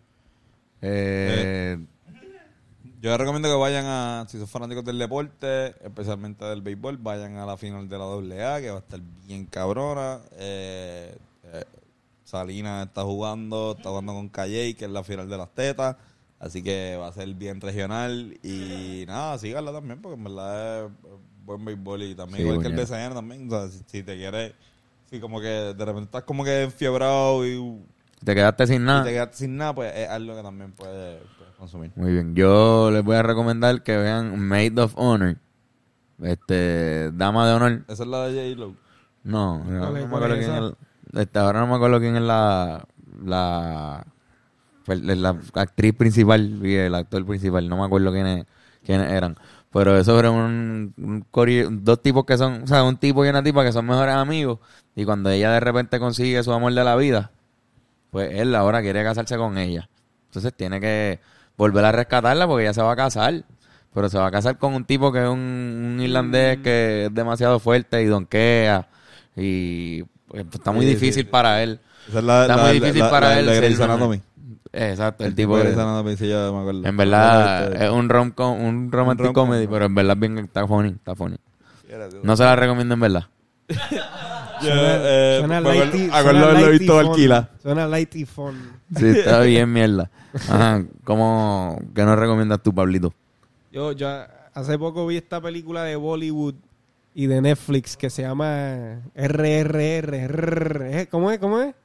Eh, Yo recomiendo que vayan a, si son fanáticos del deporte, especialmente del béisbol, vayan a la final de la doble A, que va a estar bien cabrona. Eh, eh, Salinas está jugando, está jugando con Calle, que es la final de las tetas. Así que va a ser bien regional. Y nada, síganla también, porque en verdad es buen béisbol. Y también, Sí, igual que el bueno. B C N también. O sea, si, si te quieres, si como que de repente estás como que enfiebrado y, te quedaste sin y nada. te quedaste sin nada, pues es algo que también puedes, puedes consumir. Muy bien. Yo les voy a recomendar que vean Maid of Honor. Este, Dama de Honor. Esa es la de J-Lo. No, no, no ¿Cuál me es- acuerdo cuál es quién es. Este, ahora no me acuerdo quién es la la la actriz principal y el actor principal. No me acuerdo quiénes quiénes eran. Pero es sobre un, un core- dos tipos que son, o sea, un tipo y una tipa que son mejores amigos. Y cuando ella de repente consigue su amor de la vida, pues él ahora quiere casarse con ella. Entonces tiene que volver a rescatarla porque ella se va a casar. Pero se va a casar con un tipo que es un, un irlandés que es demasiado fuerte y donquea. Y pues, está muy Sí, difícil sí. para él. Esa es la, Está la- muy la- difícil la- para la- él la de ser Grey's una- Anatomy. Exacto, el, El tipo de de... Grey's Anatomy, sí, yo me acuerdo. En verdad Este- es un rom un romantic rom-com, comedy, ¿no? pero en verdad bien está funny, está funny. No se la recomiendo en verdad. Yo, Suena, eh, suena me acuerdo- light y- acuerdo suena haberlo light y visto fun. alquila. Suena light y fun. Sí, está bien mierda. Ajá, ¿cómo, qué nos recomiendas tú, Pablito? Yo, yo hace poco vi esta película de Bollywood y de Netflix que se llama R R R. R- ¿eh? ¿Cómo es? ¿Cómo es?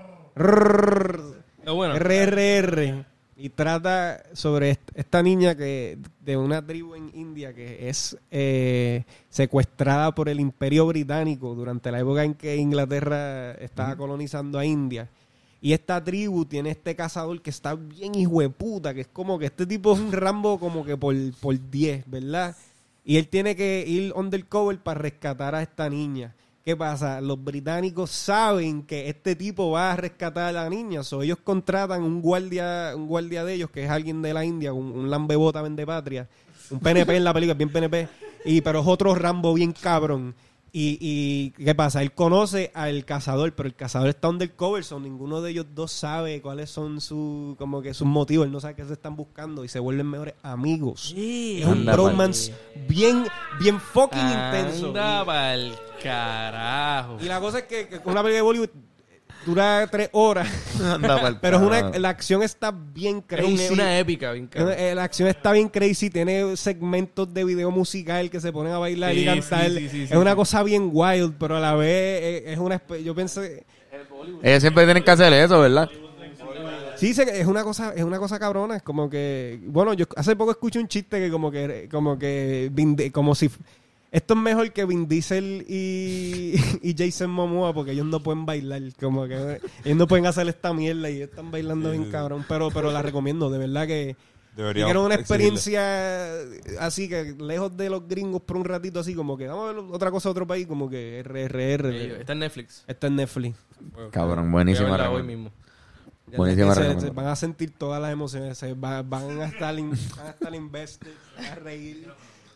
R Está bueno. R R R. Y trata sobre est- esta niña que de una tribu en India que es eh, secuestrada por el Imperio Británico durante la época en que Inglaterra estaba colonizando a India. Y esta tribu tiene este cazador que está bien hijueputa, que es como que este tipo es un Rambo como que por, por diez, ¿verdad? Y él tiene que ir undercover para rescatar a esta niña. ¿Qué pasa? Los británicos saben que este tipo va a rescatar a la niña, so ellos contratan un guardia, un guardia de ellos, que es alguien de la India, un, un lambebota vendepatria, un P N P en la película, bien P N P, y pero es otro Rambo bien cabrón. Y, y ¿qué pasa? Él conoce al cazador, pero el cazador está undercover, so ninguno de ellos dos sabe cuáles son sus, como que sus motivos, él no sabe qué se están buscando y se vuelven mejores amigos. Es un Anda bromance bien, bien fucking intenso. Anda pa'l carajo. Y la cosa es que, que una película de Bollywood dura tres horas, Anda pa'l pero es una, carajo. la acción está bien Es un- crazy. una épica, bien cabrón. Eh, La acción está bien crazy, tiene segmentos de video musical que se ponen a bailar Sí, y cantar. sí, sí, sí, es sí, una sí. cosa bien wild, pero a la vez es, es una... espe- Yo pensé... Ellos siempre tienen que hacer eso, ¿verdad? Sí, se- es una cosa, es una cosa cabrona, es como que, bueno, yo hace poco escuché un chiste que como que, como que, Vin Di- como si, esto es mejor que Vin Diesel y, y Jason Momoa porque ellos no pueden bailar, como que ellos no pueden hacer esta mierda y ellos están bailando bien cabrón, pero, pero la recomiendo, de verdad que Deberíamos quiero una exhibirle. experiencia así que lejos de los gringos por un ratito así como que vamos a ver otra cosa de otro país como que R R R. Está en Netflix. Está en Netflix. Cabrón, buenísima Voy a verla hoy recomendación. mismo. Ya Buenísima que se- recomendación. se van a sentir todas las emociones, se va- van a estar, in- van a estar invested, van a reír.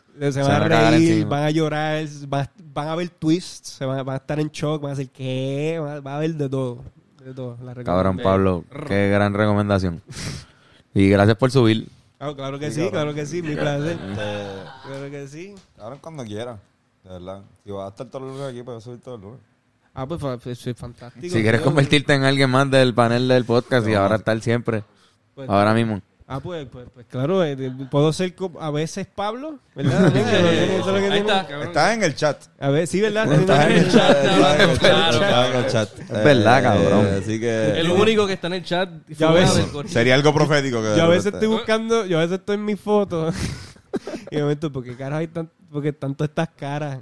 Se, Se van a van a cagar reír, encima. van a llorar, van a, van a ver twists, se van, a- van a estar en shock, van a decir ¿qué? Van a, van a ver de todo. De todo. La Cabrón, recomiendo. Pablo, qué gran recomendación. Y gracias por subir. Ah, claro que Sí, sí, cabrón. claro que sí, mi placer. Este, Claro que sí. Ahora cuando quiera, de verdad. Si vas a estar todos los lunes aquí, pues subir todos los lunes. Ah, pues, fa- pues, es fantástico. Si quieres tío. convertirte en alguien más del panel del podcast y ahora estar siempre, Pues, ahora mismo. Ah, pues, pues, pues claro, eh, eh, puedo ser co- a veces Pablo, ¿verdad? También, que lo tiene- eso es lo que Ahí tiene. está, cabrón. Estás en el chat. A ver, sí, ¿verdad? Estás en el chat. Estás en el chat. Claro, Estás en el chat. Es verdad, cabrón. Así que... El único que está en el chat. Ya fuera ves. del corillo. Sería algo profético. Que Yo a veces de estoy repente- buscando, yo a veces estoy en mis fotos y me momento, ¿por qué carajo hay tan, porque tanto estas caras?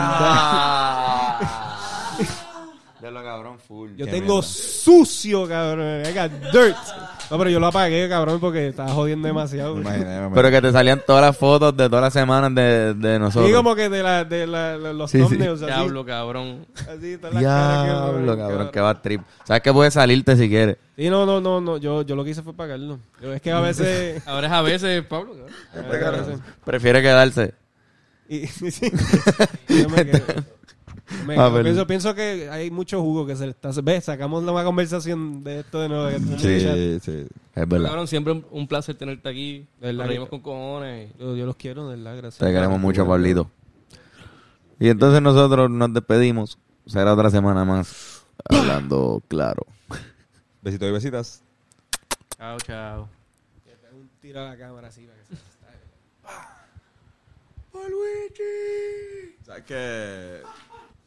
Ah, De lo cabrón, full. verdad. Yo tengo sucio, cabrón. I got dirt. No, pero yo lo apagué, cabrón, porque estaba jodiendo demasiado. Me imaginé, me imaginé. Pero que te salían todas las fotos de todas las semanas de, de nosotros. Sí, como que de, la, de la, la- los Sí, sí. thumbnails, así. Diablo, cabrón. Así, todas las caras que- Diablo, cabrón, que va trip. ¿Sabes que puedes salirte si quieres? Sí, no, no, no, no. Yo, yo lo que hice fue pagarlo. Yo, es que a veces... Ahora es a veces, Pablo. cabrón. a veces- Prefiere quedarse. Y, sí. Y yo me quedo. Me Ah, quedo. pero- pienso, pienso que hay mucho jugo que se le está... ¿Ves? Sacamos una conversación de esto de nuevo. que tenemos en el chat. Sí, sí. Es verdad. Cabrón, siempre un- un placer tenerte aquí. De verdad Nos reímos que- con cojones. Yo, yo los quiero, de verdad, gracias. Te queremos mucho, Pablito. Y entonces nosotros nos despedimos. Será otra semana más. Hablando claro. Besitos y besitas. Chao, chao. Un tiro a la cámara así para que se... ¿Sabes qué?